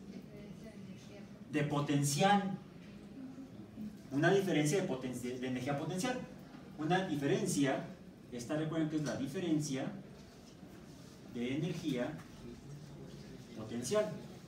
de potencial. Una diferencia de, poten de energía potencial. Una diferencia, esta recuerden que es la diferencia de energía potencial.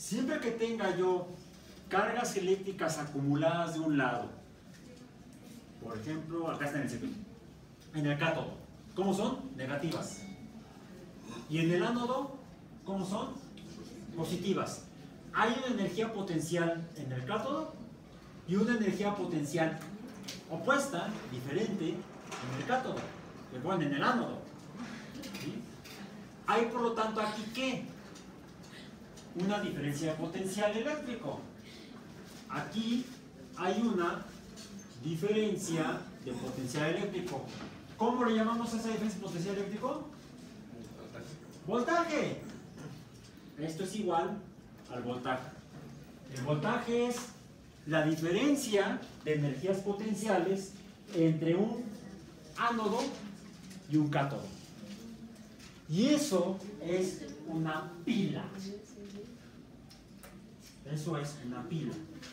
Siempre que tenga yo cargas eléctricas acumuladas de un lado, por ejemplo, acá está en el circuito, en el cátodo, ¿cómo son? Negativas. Y en el ánodo, ¿cómo son? Positivas. Hay una energía potencial en el cátodo y una energía potencial opuesta, diferente, en el cátodo, que bueno, en el ánodo. ¿Sí? Hay por lo tanto aquí ¿qué? Una diferencia de potencial eléctrico. Aquí hay una diferencia de potencial eléctrico. ¿Cómo le llamamos a esa diferencia de potencial eléctrico? Voltaje. Esto es igual al voltaje. El voltaje es la diferencia de energías potenciales entre un ánodo y un cátodo. Y eso es una pila. Eso es una pila.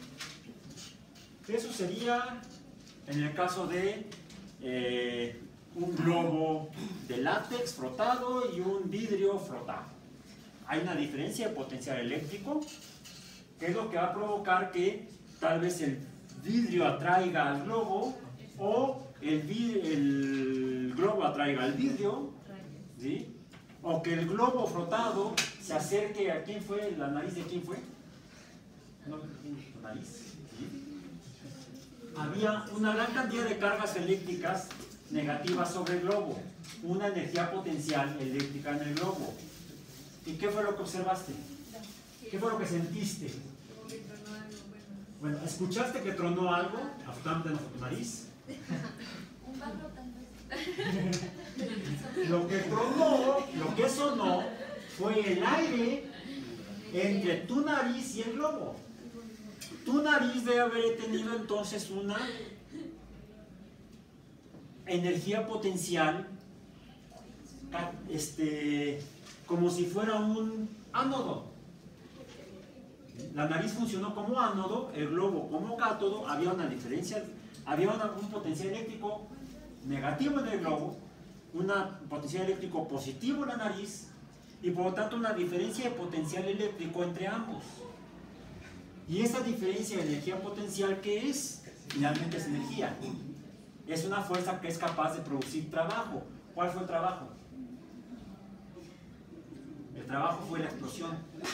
Eso sería en el caso de eh, un globo de látex frotado y un vidrio frotado. Hay una diferencia de potencial eléctrico, que es lo que va a provocar que tal vez el vidrio atraiga al globo o el, vid el globo atraiga al vidrio, ¿sí? O que el globo frotado se acerque a quién fue, la nariz de quién fue. No, nariz. ¿Sí? Había una gran cantidad de cargas eléctricas negativas sobre el globo, una energía potencial eléctrica en el globo. ¿Y qué fue lo que observaste? ¿Qué fue lo que sentiste? Bueno, ¿escuchaste que tronó algo aftamente en tu nariz? Un barro tal vez. Lo que tronó, lo que sonó, fue el aire entre tu nariz y el globo. Tu nariz debe haber tenido entonces una energía potencial, este, como si fuera un ánodo. La nariz funcionó como ánodo, el globo como cátodo. Había una diferencia, había una, un potencial eléctrico negativo en el globo, un potencial eléctrico positivo en la nariz, y por lo tanto una diferencia de potencial eléctrico entre ambos. Y esa diferencia de energía potencial, ¿qué es? Finalmente es energía. Es una fuerza que es capaz de producir trabajo. ¿Cuál fue el trabajo? El trabajo fue la explosión.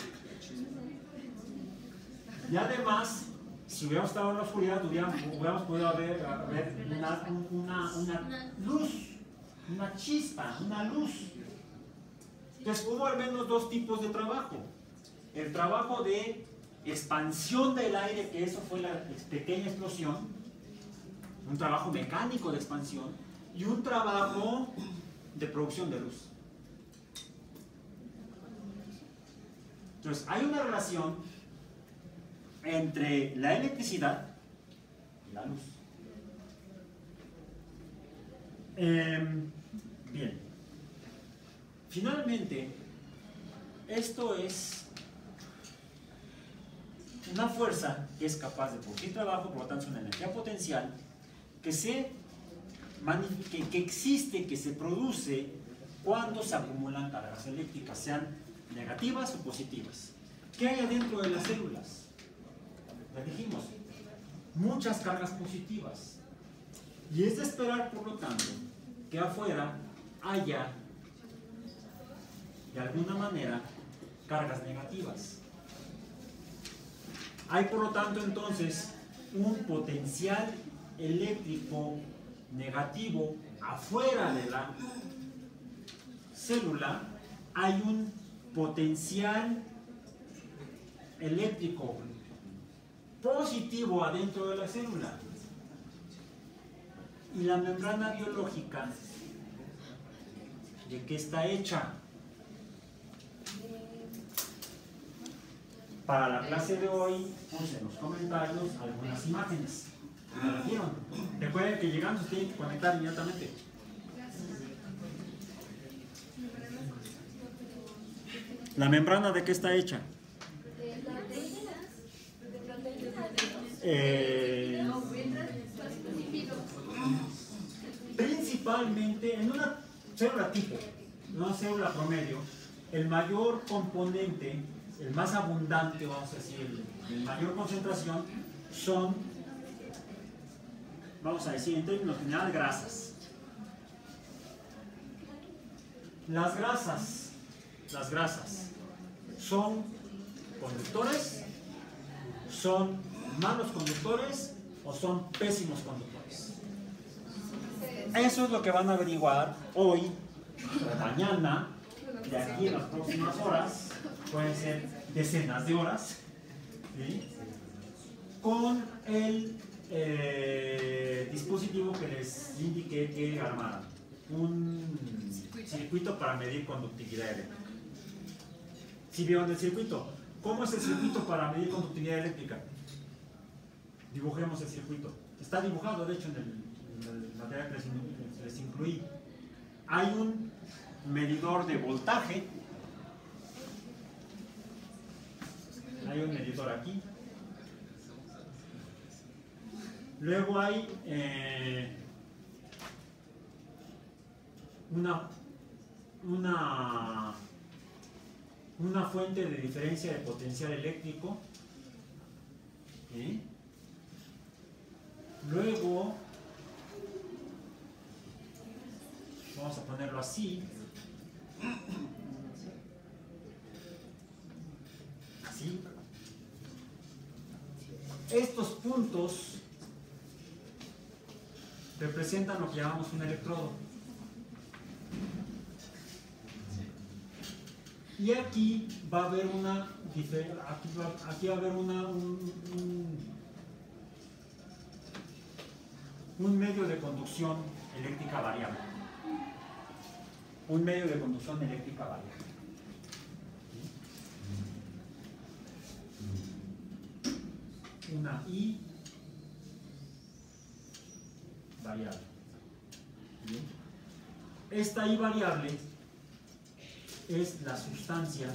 Y además, si hubiéramos estado en la oscuridad, hubiéramos, hubiéramos podido ver, ver una, una, una luz, una chispa, una luz. Entonces hubo al menos dos tipos de trabajo. El trabajo de expansión del aire, que eso fue la pequeña explosión, un trabajo mecánico de expansión, y un trabajo de producción de luz. Entonces hay una relación entre la electricidad y la luz. Eh, bien, finalmente esto es una fuerza que es capaz de producir trabajo, por lo tanto es una energía potencial que, se que, que existe, que se produce cuando se acumulan cargas eléctricas, sean negativas o positivas. ¿Qué hay adentro de las células? Ya dijimos, muchas cargas positivas. Y es de esperar, por lo tanto, que afuera haya, de alguna manera, cargas negativas. Hay, por lo tanto, entonces, un potencial eléctrico negativo afuera de la célula. Hay un potencial eléctrico positivo adentro de la célula. Y la membrana biológica, ¿de qué está hecha? Para la clase de hoy puse en los comentarios algunas imágenes. ¿Me las vieron? Recuerden que llegando se tienen que conectar inmediatamente. ¿La membrana de qué está hecha? Eh, principalmente en una célula tipo, en una célula promedio, el mayor componente el más abundante, vamos a decir, el, el mayor concentración, son, vamos a decir en términos generales, grasas. Las grasas, las grasas, ¿son conductores? ¿Son malos conductores o son pésimos conductores? Eso es lo que van a averiguar hoy o mañana, de aquí en las próximas horas, pueden ser decenas de horas, ¿sí? Con el eh, dispositivo que les indiqué que armaran, un circuito para medir conductividad eléctrica. ¿Sí vieron el circuito? ¿Cómo es el circuito para medir conductividad eléctrica? Dibujemos el circuito. Está dibujado, de hecho, en el, en el material que les, les incluí. Hay un medidor de voltaje. Hay un medidor aquí. Luego hay eh, una, una, una fuente de diferencia de potencial eléctrico. ¿Sí? Luego, vamos a ponerlo así. Así. Estos puntos representan lo que llamamos un electrodo. Y aquí va a haber una aquí va, aquí va a haber una un, un, un medio de conducción eléctrica variable. Un medio de conducción eléctrica variable. Una I variable. ¿Bien? Esta I variable es la sustancia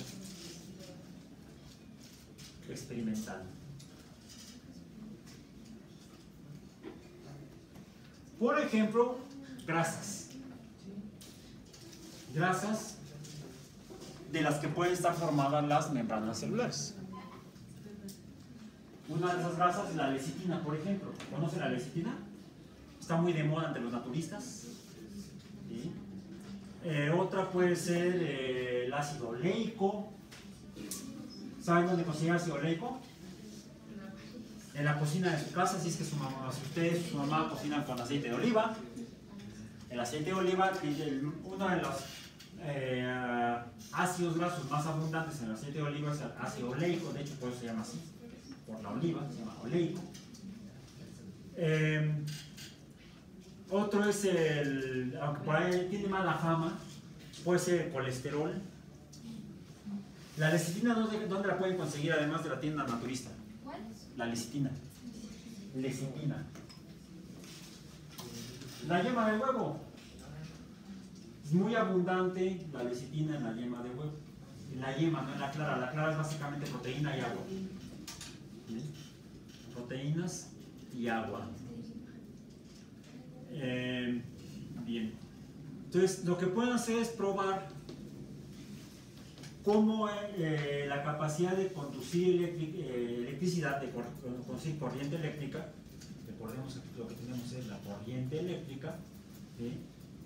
experimental. Por ejemplo, grasas. Grasas de las que pueden estar formadas las membranas celulares. Una de esas grasas es la lecitina, por ejemplo. ¿Conoce la lecitina? Está muy de moda entre los naturistas. ¿Sí? Eh, otra puede ser eh, el ácido oleico. ¿Saben dónde conseguir ácido oleico? En la cocina de su casa, si es que su mamá, si ustedes, su mamá cocinan con aceite de oliva. El aceite de oliva, uno de los eh, ácidos grasos más abundantes en el aceite de oliva es el ácido oleico, de hecho por eso se llama así, por la oliva, se llama oleico. Eh, otro es el, aunque por ahí tiene mala fama, puede ser el colesterol. La lecitina, ¿dónde, dónde la pueden conseguir además de la tienda naturista? ¿Cuál? La lecitina. Lecitina. La yema de huevo. Es muy abundante la lecitina en la yema de huevo. En la yema, no en la clara. La clara es básicamente proteína y agua. ¿Bien? Proteínas y agua. Eh, bien. Entonces, lo que pueden hacer es probar cómo eh, la capacidad de conducir electric, eh, electricidad, de conducir corriente eléctrica, recordemos que lo que tenemos es la corriente eléctrica, ¿sí?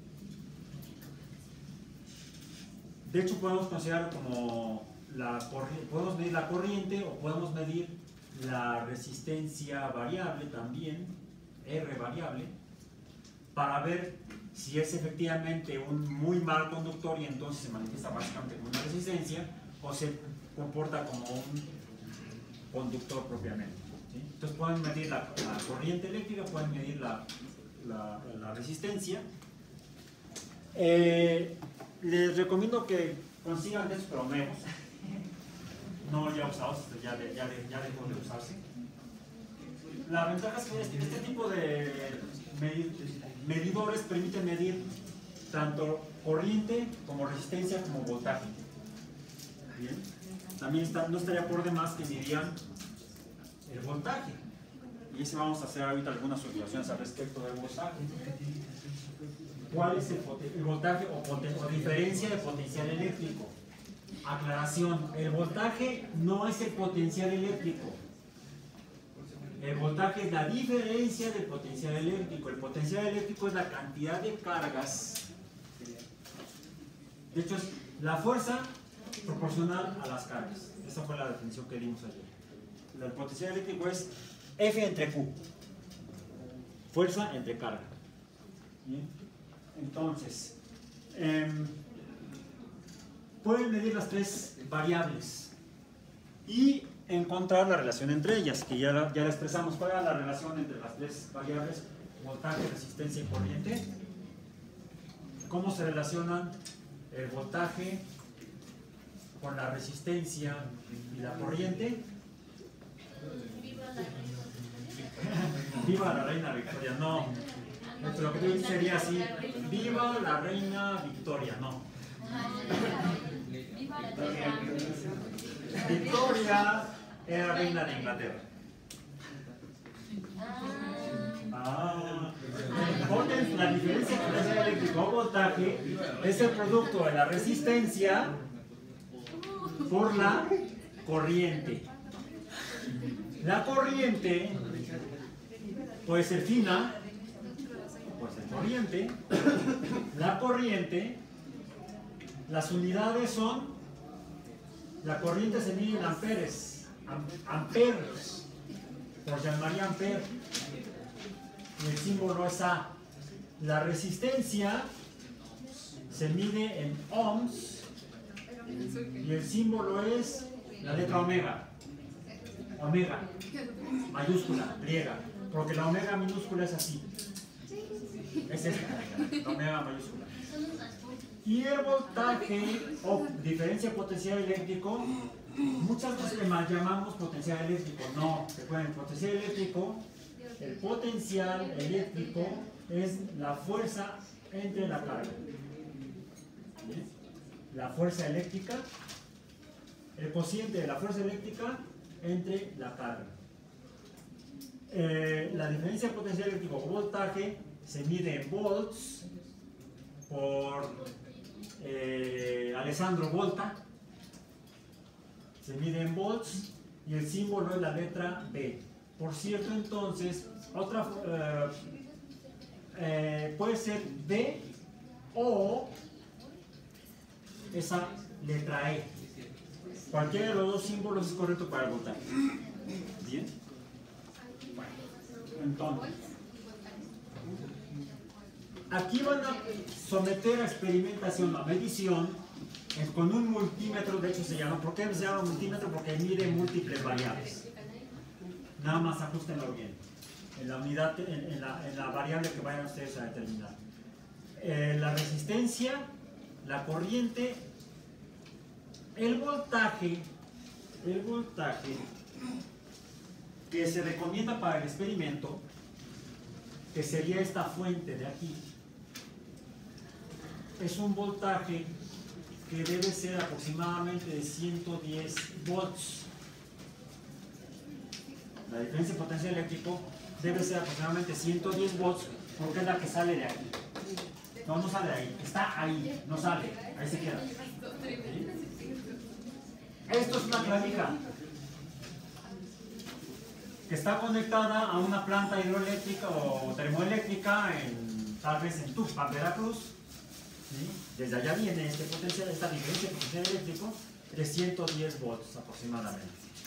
De hecho podemos considerarlo como la corriente, podemos medir la corriente o podemos medir la resistencia variable también, R variable, para ver si es efectivamente un muy mal conductor y entonces se manifiesta básicamente como una resistencia o se comporta como un conductor propiamente, ¿sí? Entonces pueden medir la, la corriente eléctrica, pueden medir la, la, la resistencia. Eh, les recomiendo que consigan de esos pero nuevos, no ya usados, ya, de, ya, de, ya dejó de usarse. La ventaja es que este, este tipo de medir, medidores permiten medir tanto corriente como resistencia como voltaje. Bien. También está, no estaría por demás que midieran el voltaje. Y ese vamos a hacer ahorita algunas observaciones al respecto del voltaje. ¿Cuál es el, el voltaje o, poten, o diferencia de potencial eléctrico? aclaración, el voltaje no es el potencial eléctrico. El voltaje es la diferencia del potencial eléctrico. El potencial eléctrico es la cantidad de cargas. De hecho, es la fuerza proporcional a las cargas. Esa fue la definición que dimos ayer. El potencial eléctrico es F entre Q. Fuerza entre carga. ¿Bien? Entonces, eh, pueden medir las tres variables y encontrar la relación entre ellas, que ya la, ya la expresamos. ¿Cuál era la relación entre las tres variables? Voltaje, resistencia y corriente. ¿Cómo se relacionan el voltaje con la resistencia y la corriente? Viva la reina Victoria, no. Lo que tú dices sería así: viva la reina Victoria, no. Victoria era reina de Inglaterra. Ah, entonces la diferencia entre potencial eléctrico o voltaje es el producto de la resistencia por la corriente. La corriente puede ser fina, puede ser corriente. La corriente, las unidades son, la corriente se mide en amperes, am, amperes, por llamaría amper, y el símbolo es A. La resistencia se mide en ohms, y el símbolo es la letra omega. Omega, mayúscula, griega, porque la omega minúscula es así. Es esta, la omega mayúscula. Y el voltaje o diferencia potencial eléctrico, muchas veces le llamamos potencial eléctrico. No, recuerden, el potencial eléctrico, el potencial eléctrico es la fuerza entre la carga. ¿Bien? La fuerza eléctrica, el cociente de la fuerza eléctrica entre la carga. Eh, la diferencia potencial eléctrico o voltaje se mide en volts por eh, Alessandro Volta. Se mide en volts y el símbolo es la letra B. Por cierto, entonces, otra eh, eh, puede ser B o esa letra E. Cualquiera de los dos símbolos es correcto para el voltaje. ¿Bien? Bueno, entonces, aquí van a someter a experimentación, a medición, con un multímetro. De hecho se llama, ¿por qué se llama multímetro? Porque mide múltiples variables. Nada más ajustenlo bien, en la unidad, en, en, la, en la variable que vayan ustedes a determinar. Eh, la resistencia, la corriente, el voltaje, el voltaje que se recomienda para el experimento, que sería esta fuente de aquí, es un voltaje que debe ser aproximadamente de ciento diez volts. La diferencia de potencial eléctrico debe ser aproximadamente ciento diez volts, porque es la que sale de aquí. No, no sale de ahí, está ahí, no sale, ahí se queda. ¿Sí? Esto es una clavija que está conectada a una planta hidroeléctrica o termoeléctrica, en, tal vez en Tuxpan, Veracruz. ¿Sí? Desde allá viene este potencial, esta diferencia de potencial eléctrico de ciento diez volts aproximadamente.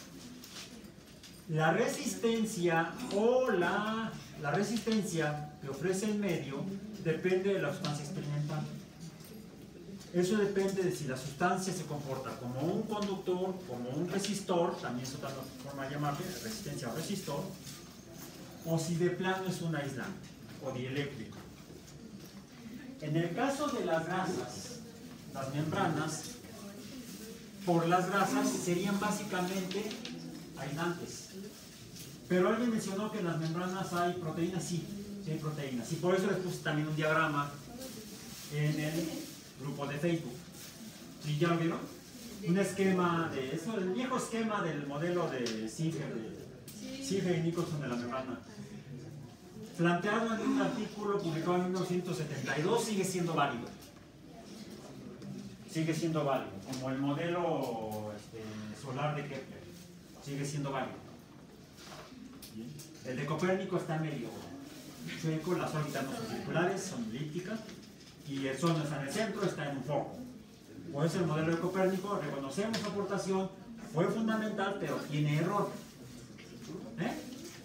La resistencia o la, la resistencia que ofrece el medio depende de la sustancia experimental. Eso depende de si la sustancia se comporta como un conductor, como un resistor, también es otra forma de llamarle, resistencia o resistor, o si de plano es un aislante o dieléctrico. En el caso de las grasas, las membranas, por las grasas serían básicamente aislantes. Pero alguien mencionó que en las membranas hay proteínas, sí, sí hay proteínas. Y por eso les puse también un diagrama en el grupo de Facebook. ¿Sí, ya lo vieron? Un esquema de eso, el viejo esquema del modelo de Singer, de Singer y Nicholson de la membrana. Planteado en un artículo publicado en mil novecientos setenta y dos, sigue siendo válido. sigue siendo válido, como el modelo este, solar de Kepler, sigue siendo válido. ¿Bien? El de Copérnico está medio chueco, las órbitas no son circulares, son elípticas, y el Sol no está en el centro, está en un foco. Por eso el modelo de Copérnico, reconocemos su aportación, fue fundamental, pero tiene error. ¿Eh?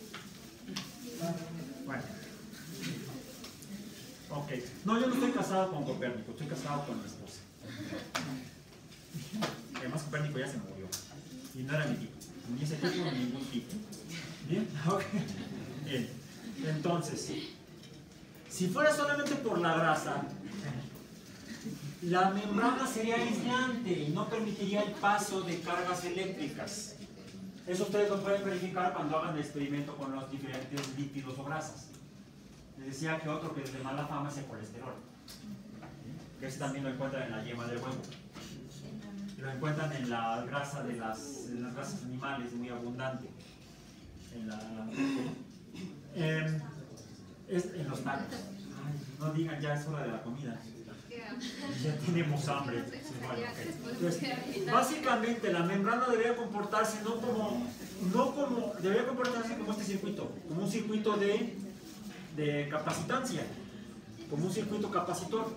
Bueno. Ok. No, yo no estoy casado con Copérnico, estoy casado con mi esposa. Además Copérnico ya se murió. Y no era mi tipo. Ni ese tipo ni ningún tipo. ¿Bien? Ok. Bien. Entonces, si fuera solamente por la grasa, la membrana sería aislante y no permitiría el paso de cargas eléctricas. Eso ustedes lo pueden verificar cuando hagan el experimento con los diferentes lípidos o grasas. Les decía que otro que es de mala fama es el colesterol, que ese también lo encuentran en la yema del huevo. Lo encuentran en la grasa de las, en las grasas animales, muy abundante. En, la, eh, es, en los tacos. Ay, no digan, ya es hora de la comida. Ya tenemos hambre. Bueno, okay. Entonces, básicamente la membrana debería comportarse no como, no como, debería comportarse como este circuito, como un circuito de, de capacitancia, como un circuito capacitor.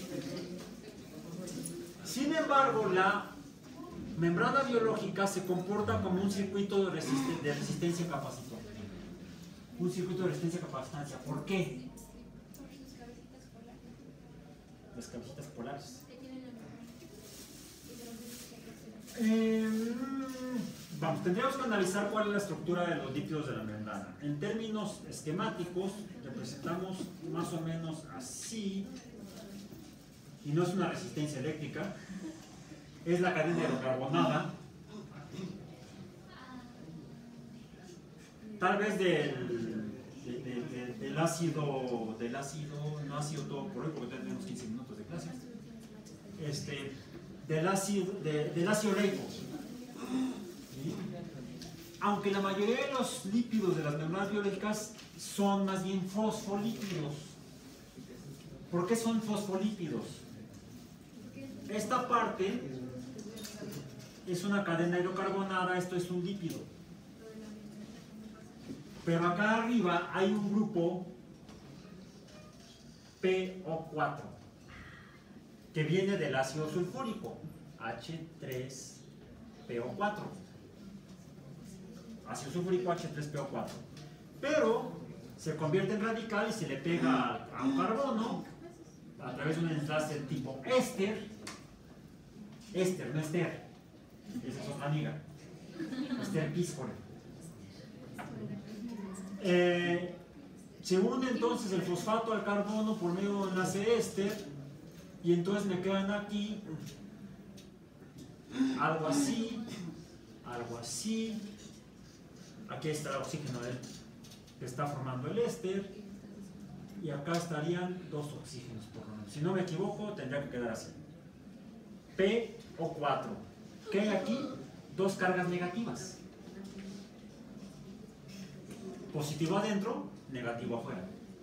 Sin embargo, la membrana biológica se comporta como un circuito de, resist de resistencia capacitor. Un circuito de resistencia capacitancia. ¿Por qué? Las cabecitas polares. Eh, vamos, tendríamos que analizar cuál es la estructura de los lípidos de la membrana. En términos esquemáticos, representamos más o menos así, y no es una resistencia eléctrica, es la cadena hidrocarbonada, tal vez del, de, de, de, del ácido, del ácido, no ácido todo por hoy, porque tenemos quince minutos de clase, este, del ácido, de, del ácido oleico. ¿Sí? Aunque la mayoría de los lípidos de las membranas biológicas son más bien fosfolípidos. ¿Por qué son fosfolípidos? Esta parte es una cadena hidrocarbonada, esto es un lípido. Pero acá arriba hay un grupo P O cuatro que viene del ácido sulfúrico, H tres P O cuatro. Ácido sulfúrico H tres P O cuatro. Pero se convierte en radical y se le pega a un carbono a través de un enlace tipo éster. Éster, no ester. Esa es otra amiga. Éster Piscol. Eh, se une entonces el fosfato al carbono por medio de un enlace éster y entonces me quedan aquí algo así, algo así. Aquí está el oxígeno que está formando el éster y acá estarían dos oxígenos por lo menos. Si no me equivoco, tendría que quedar así. P O cuatro. ¿Qué hay aquí? Dos cargas negativas. Positivo adentro, negativo afuera.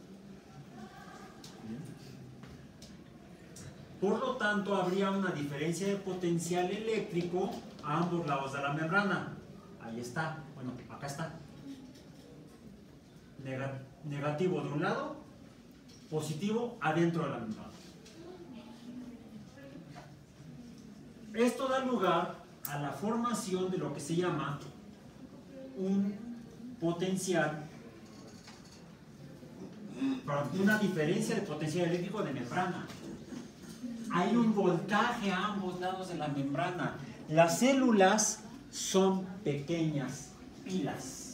Por lo tanto, habría una diferencia de potencial eléctrico a ambos lados de la membrana. Ahí está. Bueno, acá está. Neg- negativo de un lado, positivo adentro de la membrana. Esto da lugar a la formación de lo que se llama un potencial, una diferencia de potencial eléctrico de membrana. Hay un voltaje a ambos lados de la membrana. Las células son pequeñas pilas,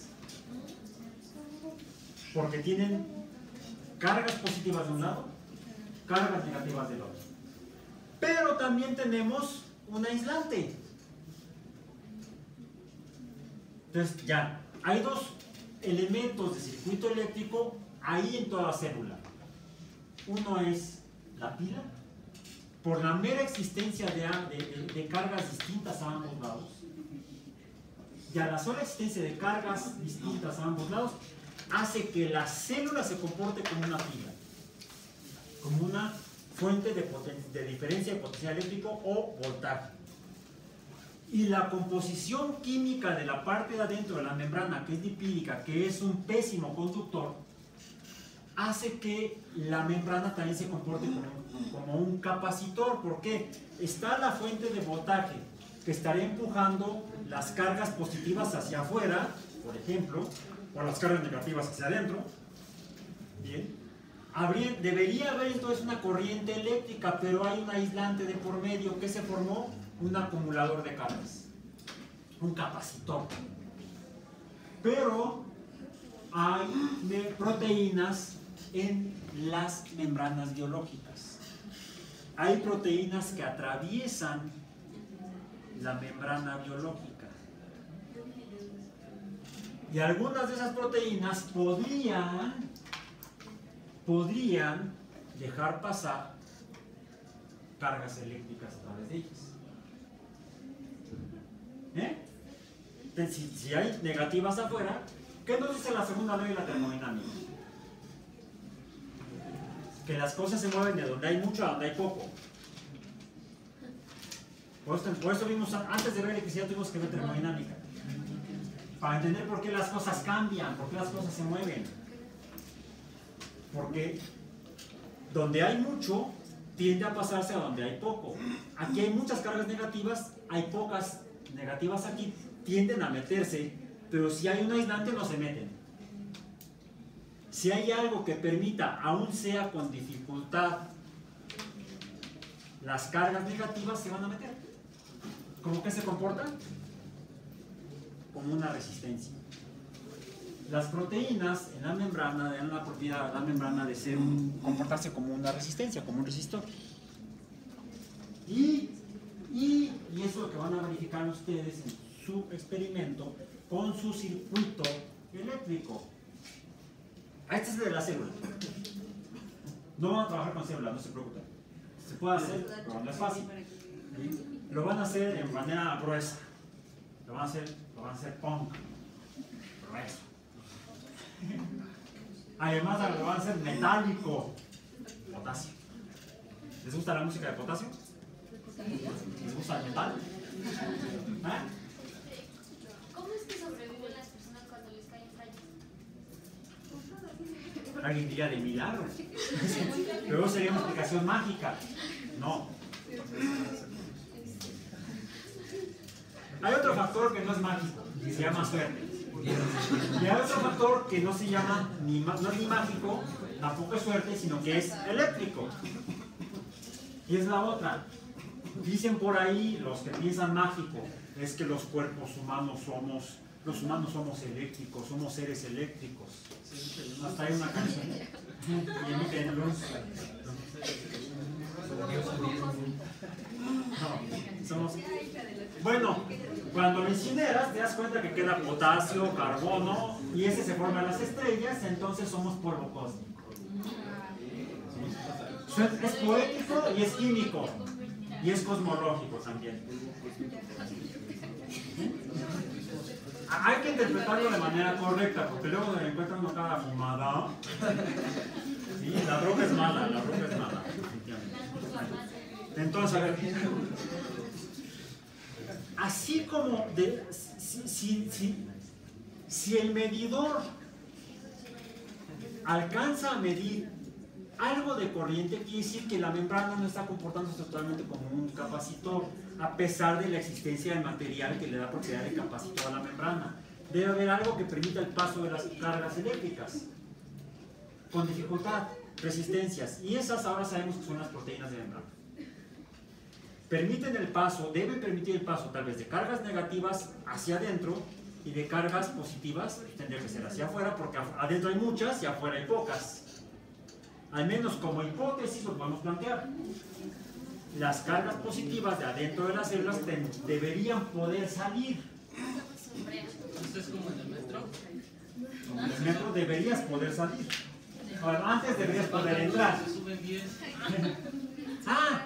porque tienen cargas positivas de un lado, cargas negativas del otro. Pero también tenemos un aislante. Entonces ya, hay dos elementos de circuito eléctrico ahí en toda la célula. Uno es la pila, por la mera existencia de, de, de cargas distintas a ambos lados. Y a la sola existencia de cargas distintas a ambos lados, hace que la célula se comporte como una pila, como una fuente de, de diferencia de potencial eléctrico o voltaje. Y la composición química de la parte de adentro de la membrana, que es lipídica, que es un pésimo conductor, hace que la membrana también se comporte como, como un capacitor. ¿Por qué? Está la fuente de voltaje que estaría empujando las cargas positivas hacia afuera, por ejemplo, o las cargas negativas hacia adentro. Bien. Habría, debería haber entonces una corriente eléctrica, pero hay un aislante de por medio que se formó, un acumulador de cargas, un capacitor. Pero hay proteínas en las membranas biológicas. Hay proteínas que atraviesan la membrana biológica. Y algunas de esas proteínas podrían, podrían dejar pasar cargas eléctricas a través de ellas. ¿Eh? Entonces, si, si hay negativas afuera, ¿qué nos dice la segunda ley de la termodinámica? Que las cosas se mueven de donde hay mucho a donde hay poco. Por eso, por eso vimos, antes de ver electricidad tuvimos que ver termodinámica. Para entender por qué las cosas cambian, por qué las cosas se mueven. Porque donde hay mucho, tiende a pasarse a donde hay poco. Aquí hay muchas cargas negativas, hay pocas negativas aquí, tienden a meterse, pero si hay un aislante no se meten. Si hay algo que permita, aún sea con dificultad, las cargas negativas se van a meter. ¿Cómo que se comportan? Como una resistencia. Las proteínas en la membrana dan la propiedad a la membrana de ser un, comportarse como una resistencia, como un resistor. Y, y, y eso es lo que van a verificar ustedes en su experimento con su circuito eléctrico. Este es de la célula. No van a trabajar con células, no se preocupen. Se puede hacer, pero no es fácil. Lo van a hacer de manera gruesa. Lo van a hacer, lo van a hacer punk. Grueso. Además lo van a hacer metálico. Potasio. ¿Les gusta la música de Potasio? ¿Les gusta el metal? ¿Eh? ¿Cómo es que sobreviven las personas cuando les caen rayos? Alguien diría de milagro. Luego sería una explicación mágica. No. Hay otro factor que no es mágico, que se llama suerte. Y hay otro factor que no se llama, ni, no es ni mágico, tampoco es suerte, sino que es eléctrico. Y es la otra. Dicen por ahí los que piensan mágico, es que los cuerpos humanos somos, los humanos somos eléctricos, somos seres eléctricos. Hasta hay una canción. Y emiten luz. No, somos... Bueno, cuando lo incineras te das cuenta que queda potasio, carbono y ese se forma en las estrellas, entonces somos polvo cósmico. ¿Sí? Es poético y es químico y es cosmológico también. Hay que interpretarlo de manera correcta porque luego me encuentran uno cada fumada. Sí, la droga es mala, la droga es mala. Entonces, a ver, así como de, si, si, si, si el medidor alcanza a medir algo de corriente, quiere decir que la membrana no está comportándose totalmente como un capacitor, a pesar de la existencia del material que le da propiedad de capacitor a la membrana. Debe haber algo que permita el paso de las cargas eléctricas, con dificultad, resistencias, y esas ahora sabemos que son las proteínas de membrana. Permiten el paso, deben permitir el paso tal vez de cargas negativas hacia adentro y de cargas positivas, tendría que ser hacia afuera, porque adentro hay muchas y afuera hay pocas. Al menos como hipótesis lo podemos plantear. Las cargas positivas de adentro de las células deberían poder salir. ¿Esto es como en el metro? En el metro deberías poder salir. Ahora, antes deberías poder entrar. Se suben diez. ¡Ah!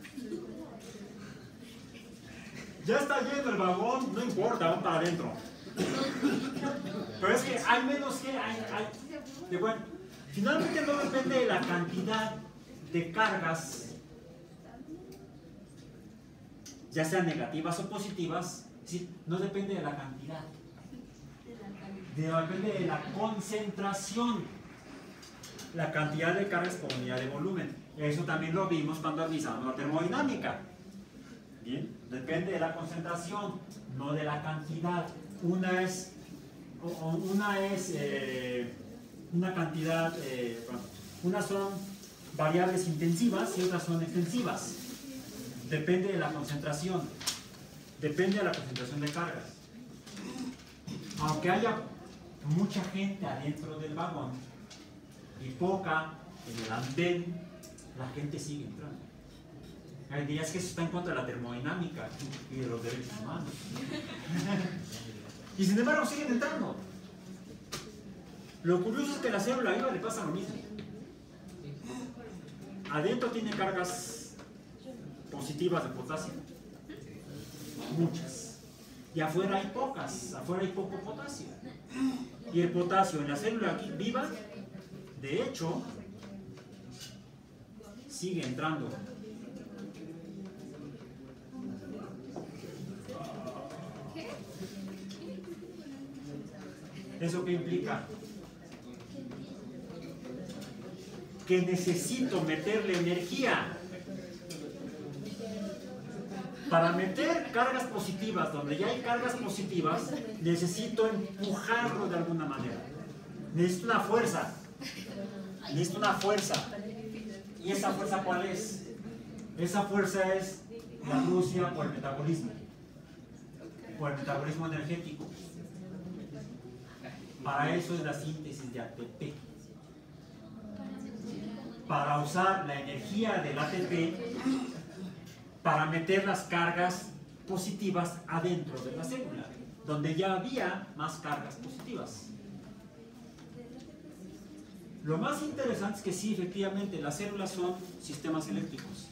Ya está lleno el vagón, no importa, van para adentro. Pero es que hay menos que hay, hay de bueno, finalmente no depende de la cantidad de cargas ya sean negativas o positivas, es decir, no depende de la cantidad, depende de la concentración, la cantidad de cargas por unidad de volumen. Eso también lo vimos cuando analizamos la termodinámica. Bien, depende de la concentración, no de la cantidad. Una es, una es eh, una cantidad, eh, bueno, unas son variables intensivas y otras son extensivas. Depende de la concentración, depende de la concentración de cargas. Aunque haya mucha gente adentro del vagón y poca en el andén, la gente sigue entrando. Hay días que eso está en contra de la termodinámica y de los derechos humanos. Y sin embargo siguen entrando. Lo curioso es que a la célula viva le pasa lo mismo. Adentro tiene cargas positivas de potasio, muchas, y afuera hay pocas, afuera hay poco potasio. Y el potasio en la célula viva, de hecho, sigue entrando. ¿Eso qué implica? Que necesito meterle energía. Para meter cargas positivas, donde ya hay cargas positivas, necesito empujarlo de alguna manera. Necesito una fuerza. Necesito una fuerza. ¿Y esa fuerza cuál es? Esa fuerza es la Rusia por el metabolismo. Por el metabolismo energético. Para eso es la síntesis de A T P. Para usar la energía del A T P para meter las cargas positivas adentro de la célula, donde ya había más cargas positivas. Lo más interesante es que sí, efectivamente, las células son sistemas eléctricos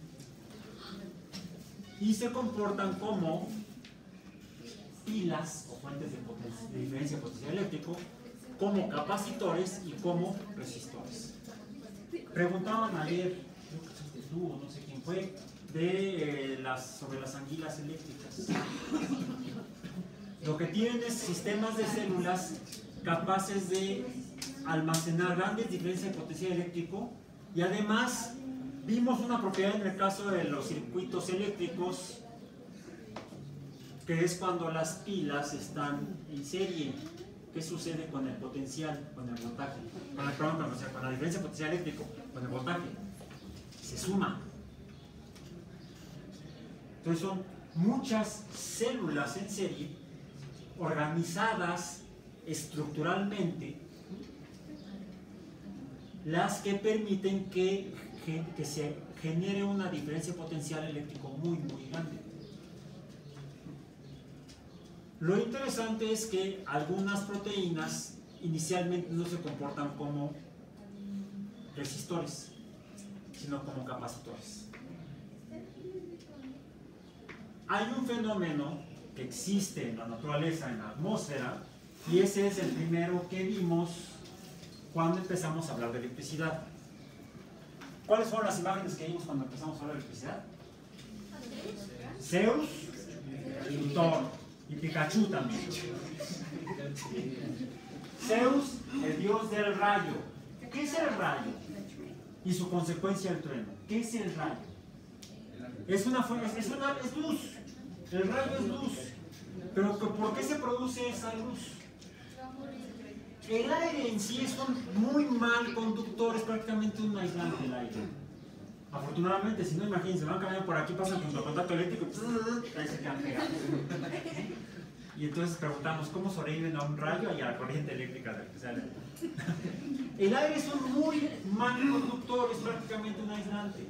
y se comportan como pilas o fuentes de, de diferencia de potencial eléctrico, como capacitores y como resistores. Preguntaban ayer, creo que fuiste tú o no sé quién fue, de, eh, las, sobre las anguilas eléctricas. Lo que tienen es sistemas de células capaces de almacenar grandes diferencias de potencial eléctrico, y además vimos una propiedad en el caso de los circuitos eléctricos, que es cuando las pilas están en serie. ¿Qué sucede con el potencial, con el voltaje? Con, el, perdón, con, con la diferencia de potencial eléctrico, con el voltaje. Se suma. Entonces son muchas células en serie organizadas estructuralmente, las que permiten que, que, que se genere una diferencia de potencial eléctrico muy, muy grande. Lo interesante es que algunas proteínas inicialmente no se comportan como resistores, sino como capacitores. Hay un fenómeno que existe en la naturaleza, en la atmósfera, y ese es el primero que vimos cuando empezamos a hablar de electricidad. ¿Cuáles fueron las imágenes que vimos cuando empezamos a hablar de electricidad? Zeus y Thor, y Pikachu también. Zeus, el dios del rayo. ¿Qué es el rayo? Y su consecuencia, el trueno. ¿Qué es el rayo? Es una, es una es luz. El rayo es luz. Pero ¿por qué se produce esa luz? El aire en sí es un muy mal conductor, es prácticamente un aislante el aire. Afortunadamente, si no, imagínense, van caminando por aquí, pasan con el contacto eléctrico, ahí se quedan pegados. Y entonces preguntamos, ¿cómo sobreviven a un rayo y a la corriente eléctrica del que sale? El aire es un muy mal conductor, es prácticamente un aislante.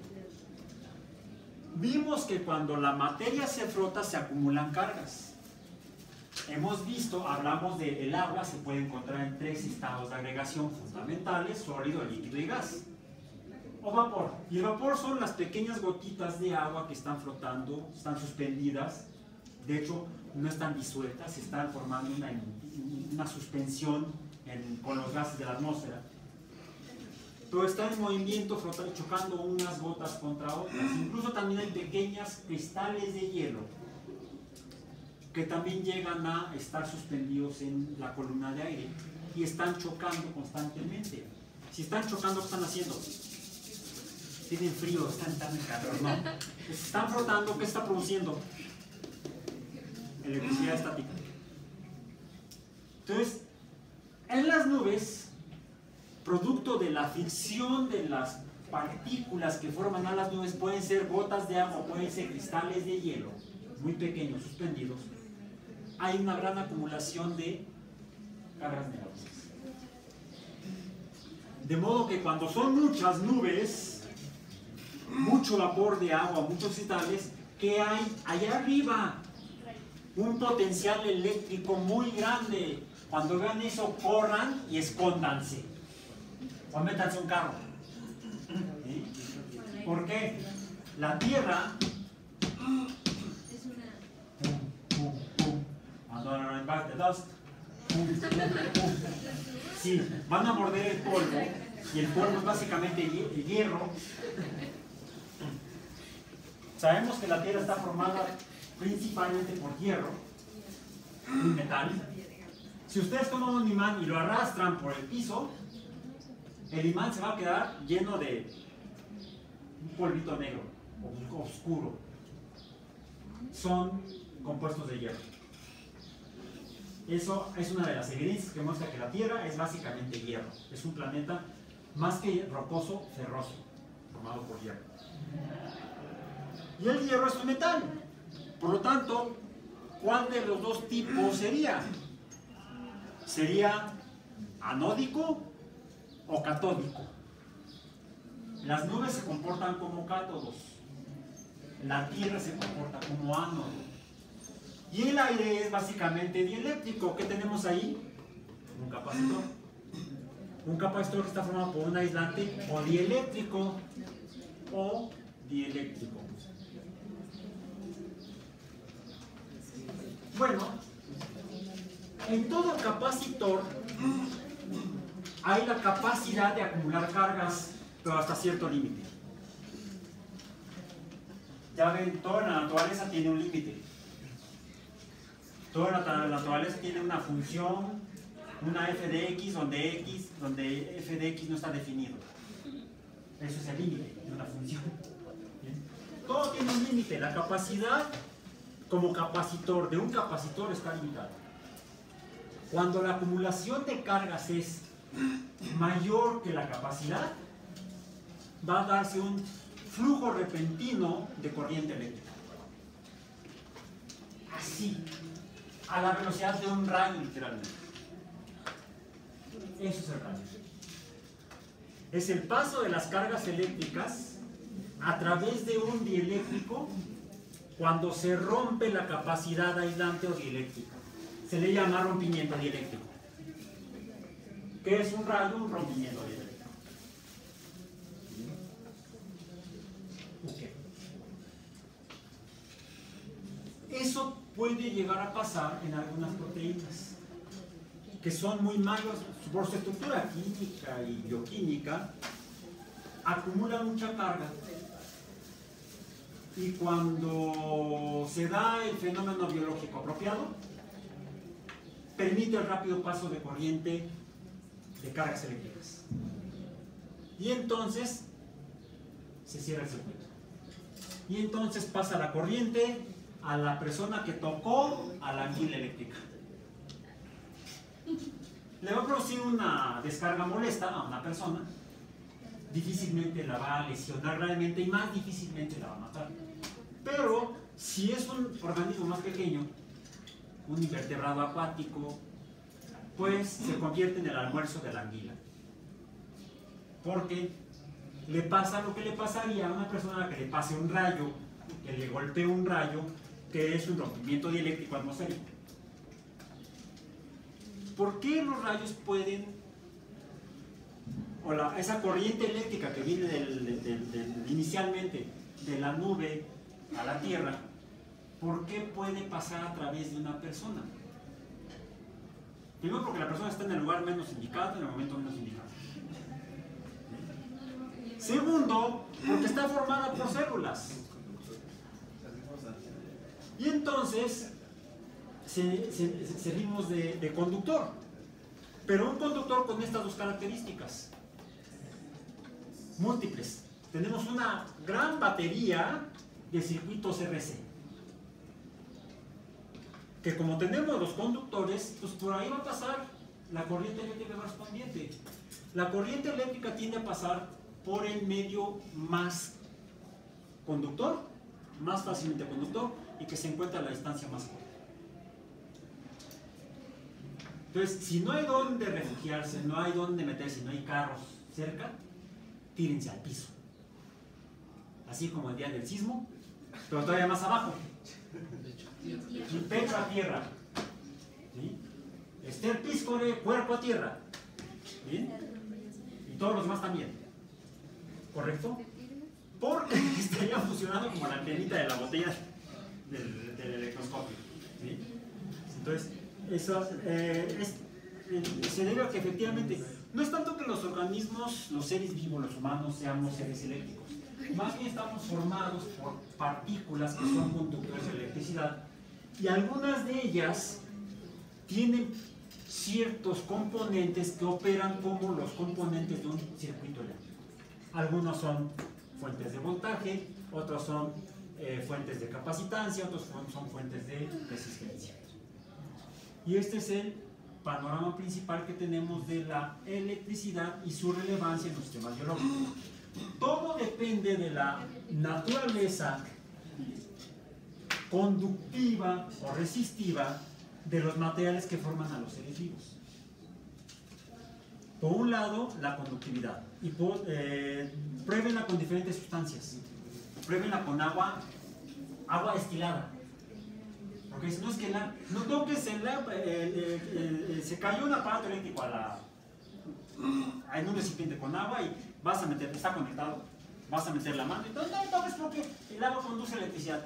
Vimos que cuando la materia se frota se acumulan cargas. Hemos visto, hablamos de el agua, se puede encontrar en tres estados de agregación fundamentales: sólido, líquido y gas. O vapor. Y el vapor son las pequeñas gotitas de agua que están flotando, están suspendidas. De hecho, no están disueltas, están formando una, una suspensión en, con los gases de la atmósfera. pero está en movimiento, flotando, chocando unas gotas contra otras. Incluso también hay pequeños cristales de hielo que también llegan a estar suspendidos en la columna de aire y están chocando constantemente. Si están chocando, ¿qué están haciendo? Tienen frío, están tan en calor, no. Se están frotando, ¿qué está produciendo? Electricidad estática. Entonces, en las nubes, producto de la fricción de las partículas que forman a las nubes, pueden ser gotas de agua, pueden ser cristales de hielo, muy pequeños, suspendidos. Hay una gran acumulación de cargas negativas. De modo que cuando son muchas nubes, mucho vapor de agua, muchos cristales, ¿qué hay allá arriba? Un potencial eléctrico muy grande. Cuando vean eso, corran y escóndanse. O métanse un carro. ¿Sí? ¿Por qué? La Tierra... Sí, van a morder el polvo y el polvo es básicamente hierro. Sabemos que la Tierra está formada principalmente por hierro y metal. Si ustedes toman un imán y lo arrastran por el piso, el imán se va a quedar lleno de un polvito negro o oscuro. Son compuestos de hierro. Eso es una de las evidencias que muestra que la Tierra es básicamente hierro. Es un planeta más que rocoso, ferroso, formado por hierro. Y el hierro es un metal. Por lo tanto, ¿cuál de los dos tipos sería? ¿Sería anódico o catódico? Las nubes se comportan como cátodos. La Tierra se comporta como ánodo. Y el aire es básicamente dieléctrico. ¿Qué tenemos ahí? Un capacitor. Un capacitor que está formado por un aislante o dieléctrico o dieléctrico. Bueno, en todo capacitor hay la capacidad de acumular cargas, pero hasta cierto límite. Ya ven, toda la naturaleza tiene un límite. Toda la naturaleza tiene una función, una f de x, donde x, donde f de x no está definido. Eso es el límite de una función. ¿Bien? Todo tiene un límite. La capacidad como capacitor de un capacitor está limitada. Cuando la acumulación de cargas es mayor que la capacidad, va a darse un flujo repentino de corriente eléctrica. Así. A la velocidad de un rayo, literalmente. Eso es el rayo. Es el paso de las cargas eléctricas a través de un dieléctrico cuando se rompe la capacidad aislante o dieléctrica. Se le llama rompimiento dieléctrico. ¿Qué es un rayo? Un rompimiento dieléctrico. Okay. Eso puede llegar a pasar en algunas proteínas que son muy malas por su estructura química y bioquímica, acumulan mucha carga y cuando se da el fenómeno biológico apropiado permite el rápido paso de corriente de cargas eléctricas y entonces se cierra el circuito y entonces pasa la corriente a la persona que tocó a la anguila eléctrica. Le va a producir una descarga molesta a una persona, difícilmente la va a lesionar gravemente y más difícilmente la va a matar. Pero si es un organismo más pequeño, un invertebrado acuático, pues se convierte en el almuerzo de la anguila. Porque le pasa lo que le pasaría a una persona que le pase un rayo, que le golpee un rayo, que es un rompimiento dieléctrico atmosférico. ¿Por qué los rayos pueden, o la, esa corriente eléctrica que viene del, del, del, del, inicialmente de la nube a la Tierra, por qué puede pasar a través de una persona? Primero porque la persona está en el lugar menos indicado, en el momento menos indicado. Segundo, porque está formada por células. Y entonces se, se, servimos de, de conductor. Pero un conductor con estas dos características. Múltiples. Tenemos una gran batería de circuitos R C. Que como tenemos los conductores, pues por ahí va a pasar la corriente eléctrica correspondiente. La corriente eléctrica tiende a pasar por el medio más conductor, más fácilmente conductor, y que se encuentra a la distancia más corta. Entonces, si no hay dónde refugiarse, no hay dónde meterse, no hay carros cerca, tírense al piso. Así como el día del sismo, pero todavía más abajo. Y pecho a tierra. ¿Sí? Ester piscore, cuerpo a tierra. ¿Bien? Y todos los demás también. ¿Correcto? Porque estaría funcionando como la antenita de la botella del, del electroscopio. ¿Sí? Entonces, eso eh, es, eh, se debe a que efectivamente no es tanto que los organismos, los seres vivos, los humanos, seamos seres eléctricos. Más bien estamos formados por partículas que son conductores de electricidad y algunas de ellas tienen ciertos componentes que operan como los componentes de un circuito eléctrico. Algunos son fuentes de voltaje, otros son eh, fuentes de capacitancia, otros son fuentes de resistencia. Y este es el panorama principal que tenemos de la electricidad y su relevancia en los sistemas biológicos. Todo depende de la naturaleza conductiva o resistiva de los materiales que forman a los seres vivos. Por un lado, la conductividad. Y por, eh, pruébenla con diferentes sustancias. Pruébenla con agua, agua destilada. Porque si no es que la, no toques el, el, el, el, se cayó un aparato eléctrico a la, en un recipiente con agua y vas a meter, está conectado, vas a meter la mano y no, no toques porque el agua conduce electricidad.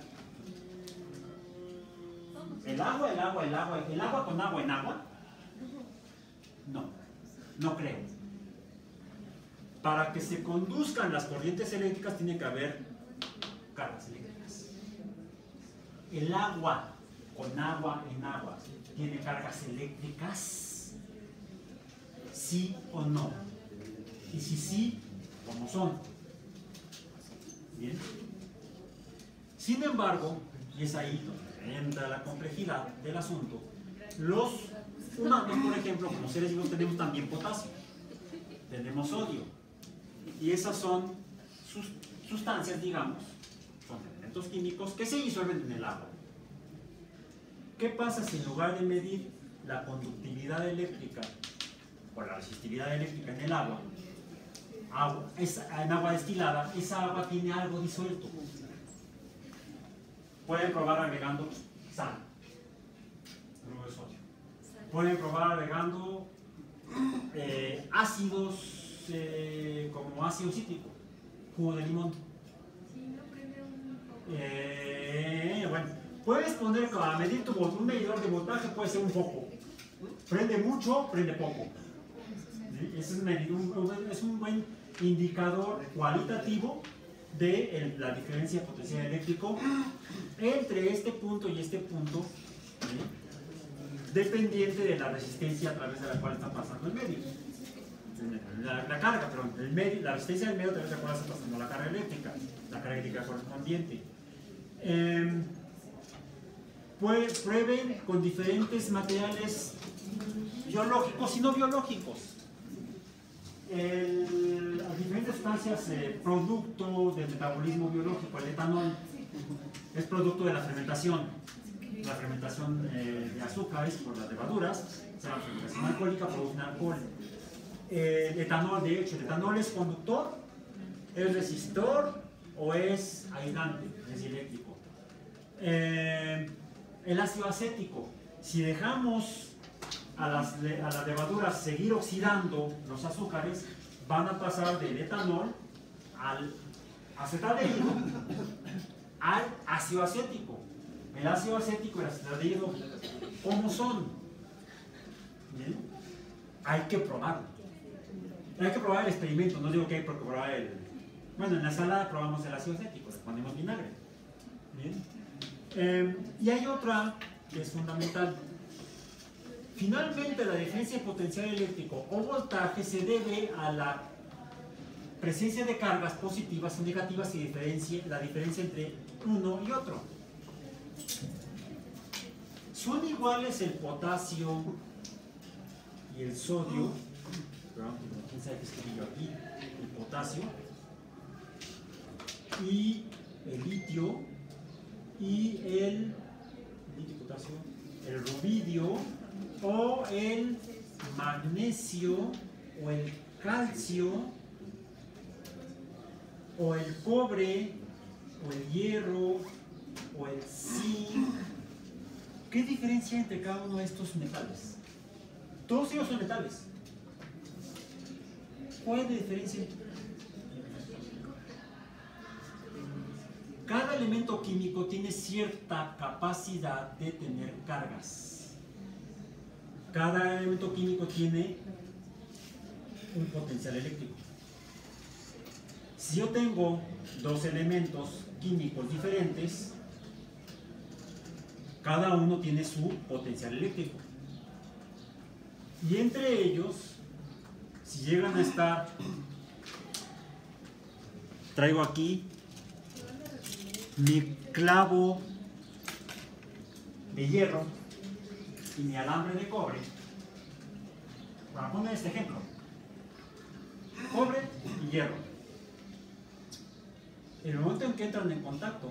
El agua, el agua, el agua, el agua con agua en agua. No, no creo. Para que se conduzcan las corrientes eléctricas tiene que haber cargas eléctricas. El agua con agua en agua tiene cargas eléctricas, sí o no. Y si sí, ¿cómo son? Bien. Sin embargo, y es ahí donde entra la complejidad del asunto, los humanos, por ejemplo, como seres vivos, tenemos también potasio, tenemos sodio, y esas son sus sustancias, digamos, son elementos químicos que se disuelven en el agua. ¿Qué pasa si en lugar de medir la conductividad eléctrica o la resistividad eléctrica en el agua, agua esa, en agua destilada, esa agua tiene algo disuelto? Pueden probar agregando sal, cloruro de sodio. Pueden probar agregando eh, ácidos eh, como ácido cítrico, jugo de limón. Eh, bueno, puedes poner a medir tu, un medidor de voltaje, puede ser un foco. Prende mucho, prende poco. ¿Sí? Es, un un, es un buen indicador cualitativo de el, la diferencia de potencial eléctrico entre este punto y este punto, ¿sí? Dependiente de la resistencia a través de la cual está pasando el medio. La, la carga, perdón, el medio, la resistencia del medio a través de la cual está pasando la carga eléctrica, la carga eléctrica correspondiente. Eh, pues, prueben con diferentes materiales biológicos y no biológicos. El, las diferentes sustancias eh, producto del metabolismo biológico. El etanol es producto de la fermentación, la fermentación eh, de azúcares por las levaduras, o sea, la fermentación alcohólica produce alcohol. Eh, el etanol, de hecho, el etanol es conductor, es resistor o es aislante, es eléctrico. Eh, el ácido acético, si dejamos a las, a las levaduras seguir oxidando los azúcares, van a pasar del etanol al acetaldehído al ácido acético. El ácido acético y el acetaldehído, ¿cómo son? ¿Bien? Hay que probarlo. Hay que probar el experimento, no digo que hay que probar el, Bueno, en la sala probamos el ácido acético, le ponemos vinagre. ¿Bien? Eh, y hay otra que es fundamental. Finalmente, la diferencia de potencial eléctrico o voltaje se debe a la presencia de cargas positivas y negativas y diferencia, la diferencia entre uno y otro. Son iguales el potasio y el sodio, perdón, quién sabe qué escribí yo aquí, el potasio, y el litio, y el, litio, potasio, el rubidio, o el magnesio, o el calcio, o el cobre, o el hierro, o el zinc. ¿Qué diferencia entre cada uno de estos metales? Todos ellos son metales. ¿Cuál es la diferencia? Cada elemento químico tiene cierta capacidad de tener cargas. Cada elemento químico tiene un potencial eléctrico. Si yo tengo dos elementos químicos diferentes, cada uno tiene su potencial eléctrico. Y entre ellos, si llegan a estar, traigo aquí mi clavo de hierro y mi alambre de cobre, para poner este ejemplo, cobre y hierro. En el momento en que entran en contacto,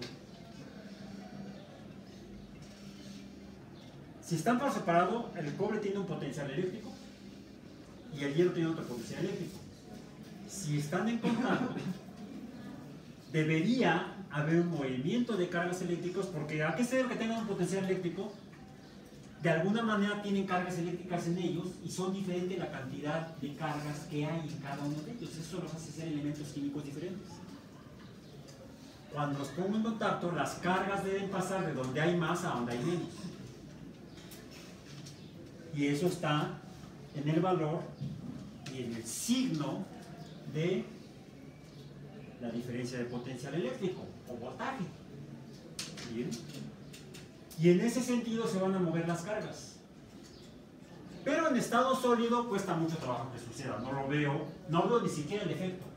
si están por separado, el cobre tiene un potencial eléctrico y el hierro tiene otro potencial eléctrico. Si están en contacto, debería haber un movimiento de cargas eléctricas, porque a qué se debe que tengan un potencial eléctrico, de alguna manera tienen cargas eléctricas en ellos y son diferentes la cantidad de cargas que hay en cada uno de ellos. Eso los hace ser elementos químicos diferentes. Cuando los pongo en contacto, las cargas deben pasar de donde hay más a donde hay menos. Y eso está en el valor y en el signo de la diferencia de potencial eléctrico o voltaje. ¿Bien? Y en ese sentido se van a mover las cargas. Pero en estado sólido cuesta mucho trabajo que suceda. No lo veo, no veo ni siquiera el efecto.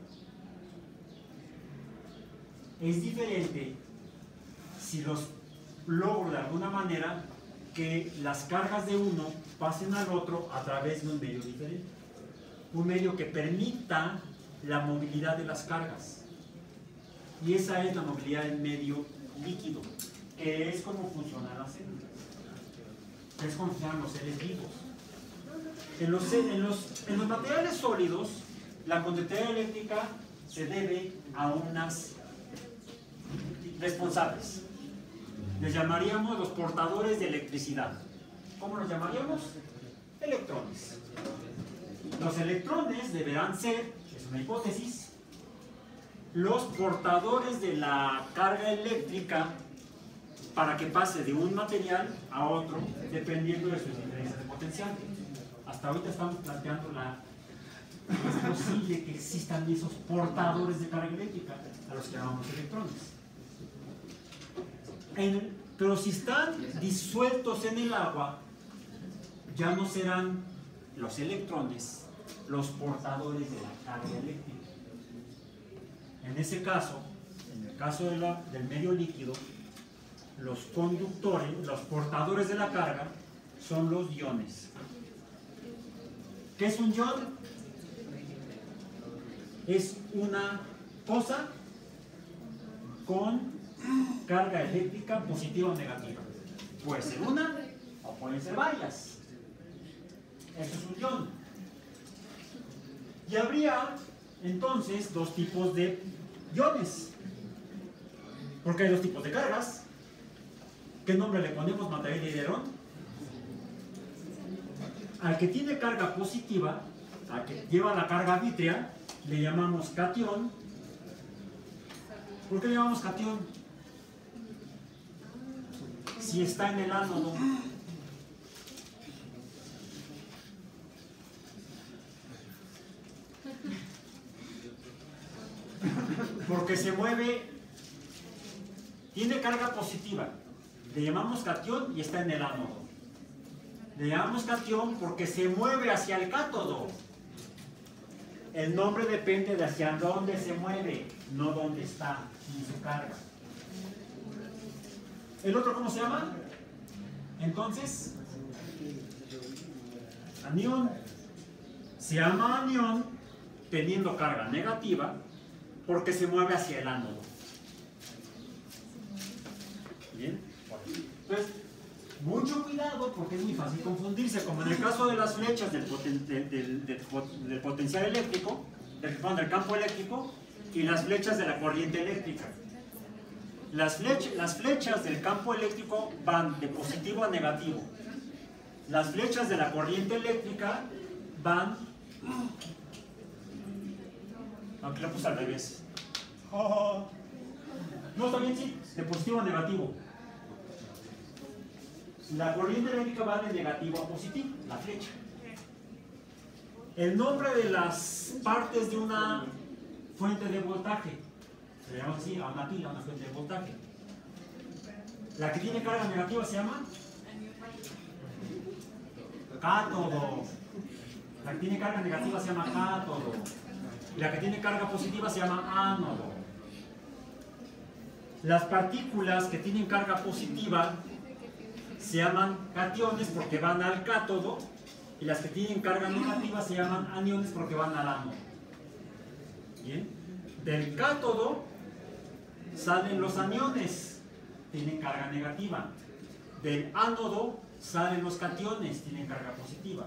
Es diferente si los logro de alguna manera que las cargas de uno pasen al otro a través de un medio diferente. Un medio que permita la movilidad de las cargas. Y esa es la movilidad del medio líquido, que es como funcionan las células, que es como funcionan los seres vivos. En los, en los, en los materiales sólidos, la conductividad eléctrica se debe a unas responsables. Les llamaríamos los portadores de electricidad. ¿Cómo los llamaríamos? Electrones. Los electrones deberán ser, es una hipótesis, los portadores de la carga eléctrica para que pase de un material a otro dependiendo de sus diferencias de potencial. Hasta ahorita estamos planteando la, es posible que existan esos portadores de carga eléctrica a los que llamamos electrones. En, pero si están disueltos en el agua, ya no serán los electrones los portadores de la carga eléctrica. En ese caso, en el caso de la, del medio líquido, los conductores, los portadores de la carga son los iones. ¿Qué es un ion? Es una cosa con carga eléctrica positiva o negativa. Puede ser una o pueden ser varias. Eso es un ion. Y habría entonces dos tipos de iones. Porque hay dos tipos de cargas. ¿Qué nombre le ponemos? Material de hierro. Al que tiene carga positiva, al que lleva la carga vítrea, le llamamos catión. ¿Por qué le llamamos catión? Si está en el ánodo. porque se mueve, tiene carga positiva. Le llamamos catión y está en el ánodo. Le llamamos catión porque se mueve hacia el cátodo. El nombre depende de hacia dónde se mueve, no dónde está, ni su carga. ¿El otro cómo se llama? Entonces, anión. Se llama anión teniendo carga negativa porque se mueve hacia el ánodo. Bien. Entonces, mucho cuidado porque es muy fácil confundirse, como en el caso de las flechas del, poten del, del, del, del potencial eléctrico, del, perdón, del campo eléctrico, y las flechas de la corriente eléctrica. Las, flech las flechas del campo eléctrico van de positivo a negativo. Las flechas de la corriente eléctrica van... Aquí la puse al revés. No, está bien, sí, de positivo a negativo. La corriente eléctrica va de negativo a positivo, la flecha. El nombre de las partes de una fuente de voltaje, se llama así, a una pila, una fuente de voltaje. La que tiene carga negativa se llama cátodo. La que tiene carga negativa se llama cátodo. Y la que tiene carga positiva se llama ánodo. Las partículas que tienen carga positiva se llaman cationes porque van al cátodo, y las que tienen carga negativa se llaman aniones porque van al ánodo. ¿Bien? Del cátodo salen los aniones, tienen carga negativa. Del ánodo salen los cationes, tienen carga positiva.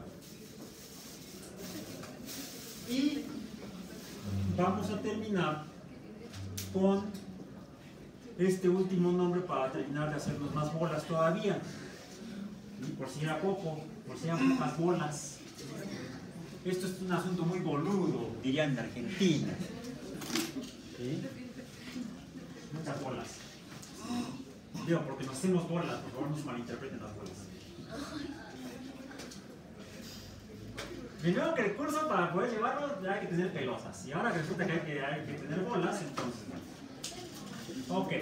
Y vamos a terminar con este último nombre para terminar de hacernos más bolas todavía. Y por si era poco, por si eran pocas bolas. Esto es un asunto muy boludo, dirían en Argentina. ¿Sí? Muchas bolas. Digo, porque nos hacemos bolas, por favor no se malinterpreten las bolas. Primero que el curso para poder llevarlo hay que tener pelosas. Y ahora que resulta que hay que, hay que tener bolas, entonces bueno. Ok.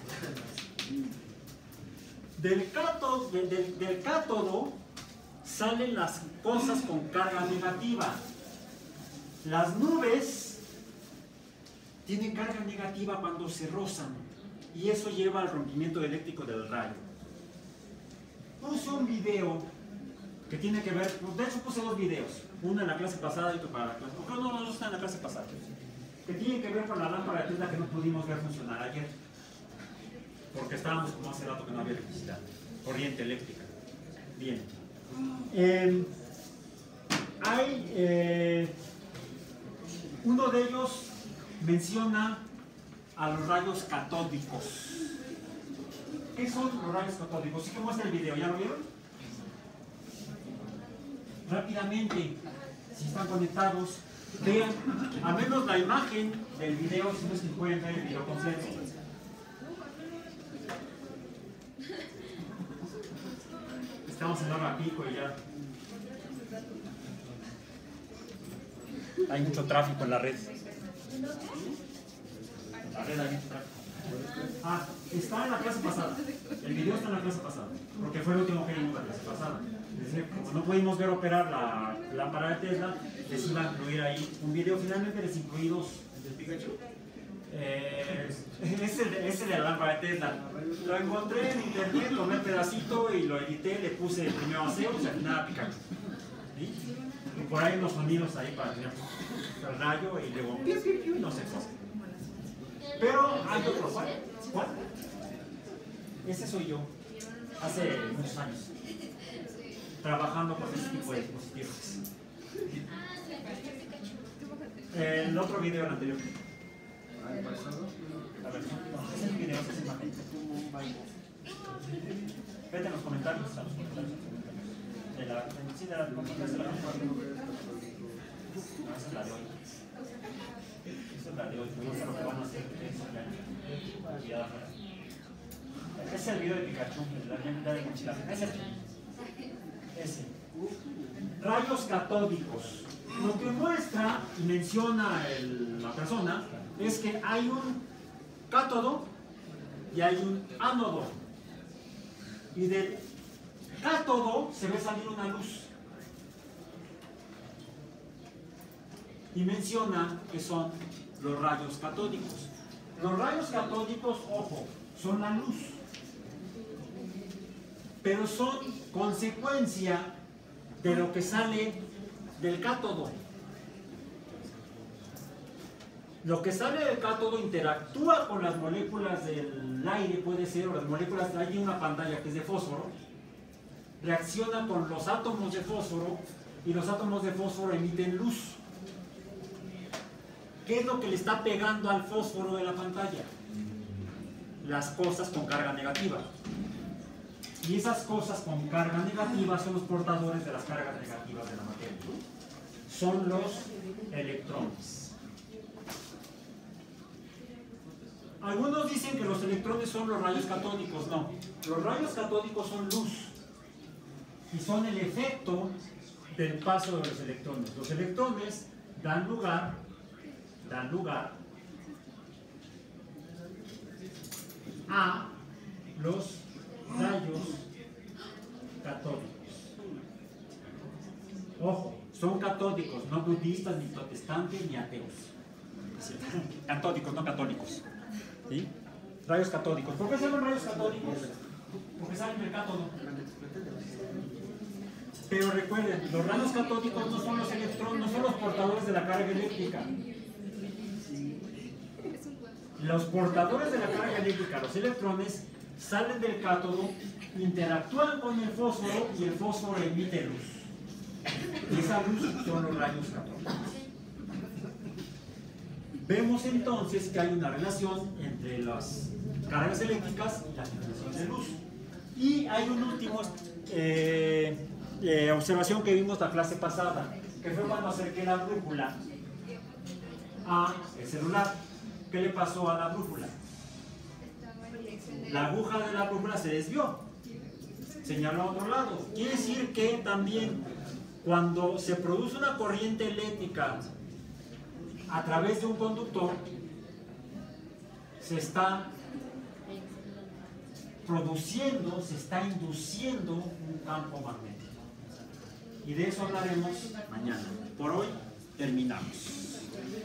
Del cátodo, de, de, del cátodo salen las cosas con carga negativa. Las nubes tienen carga negativa cuando se rozan y eso lleva al rompimiento eléctrico del rayo. Puse un video que tiene que ver, de hecho puse dos videos, uno en la clase pasada y otro para la clase, no, no, no está en la clase pasada, que tiene que ver con la lámpara de Tesla que no pudimos ver funcionar ayer, porque estábamos como hace rato que no había electricidad, corriente eléctrica. Bien. Eh, hay, eh, uno de ellos menciona a los rayos catódicos. ¿Qué son los rayos catódicos? Sí que muestra el video, ¿ya lo vieron? Rápidamente, si están conectados, vean al menos la imagen del video, si no es que pueden ver el video completo. Estamos en hora pico y ya hay mucho tráfico en la red. En la red hay mucho tráfico. Ah, está en la clase pasada. El video está en la clase pasada, porque fue el último que vimos la clase pasada. Es decir, como no pudimos ver operar la lámpara de Tesla, les iba a incluir ahí un video. Finalmente les incluí dos. ¿Del Pikachu? Eh, ese, ese de la lámpara de Tesla. Lo encontré en internet, tomé el pedacito y lo edité, le puse primero a Zeus y al final a Pikachu. ¿Sí? Y por ahí unos sonidos ahí para tener el rayo y luego piu, piu, piu, no sé cosas. Pero hay otro. ¿Cuál? ¿Cuál? Ese soy yo. Hace muchos años. Trabajando con ese tipo de dispositivos. El otro video, el anterior. La versión, no, es el video, es esa imagen. Vete a los comentarios, a los comentarios. De la, sí, de la, de la, de la, no, esa es la de hoy. Esa es la de hoy, no sé lo que van a hacer. Ese es el video de Pikachu, de la de mochila. Ese. Ese. Rayos catódicos. Lo que muestra y menciona el, la persona es que hay un cátodo y hay un ánodo. Y del cátodo se ve salir una luz. Y menciona que son los rayos catódicos. Los rayos catódicos, ojo, son la luz, pero son consecuencia de lo que sale del cátodo. Lo que sale del cátodo interactúa con las moléculas del aire, puede ser, o las moléculas, hay una pantalla que es de fósforo, reacciona con los átomos de fósforo y los átomos de fósforo emiten luz. ¿Qué es lo que le está pegando al fósforo de la pantalla? Las cosas con carga negativa. Y esas cosas con carga negativa son los portadores de las cargas negativas de la materia. Son los electrones. Algunos dicen que los electrones son los rayos catódicos. No, los rayos catódicos son luz y son el efecto del paso de los electrones. Los electrones dan lugar dan lugar a los rayos catódicos. Ojo, son catódicos, no budistas, ni protestantes, ni ateos. Catódicos, no católicos. ¿Sí? Rayos catódicos. ¿Por qué se llaman rayos catódicos? Porque salen del cátodo. Pero recuerden, los rayos catódicos no son los electrones, no son los portadores de la carga eléctrica. Los portadores de la carga eléctrica, los electrones, salen del cátodo, interactúan con el fósforo y el fósforo emite luz. Y esa luz son los rayos catódicos. Vemos entonces que hay una relación entre las cargas eléctricas y la generación de luz. Y hay un último eh, eh, observación que vimos la clase pasada, que fue cuando acerqué la brújula a el celular. ¿Qué le pasó a la brújula? La aguja de la brújula se desvió, señaló a otro lado. Quiere decir que también cuando se produce una corriente eléctrica a través de un conductor, se está produciendo, se está induciendo un campo magnético. Y de eso hablaremos mañana. Por hoy terminamos.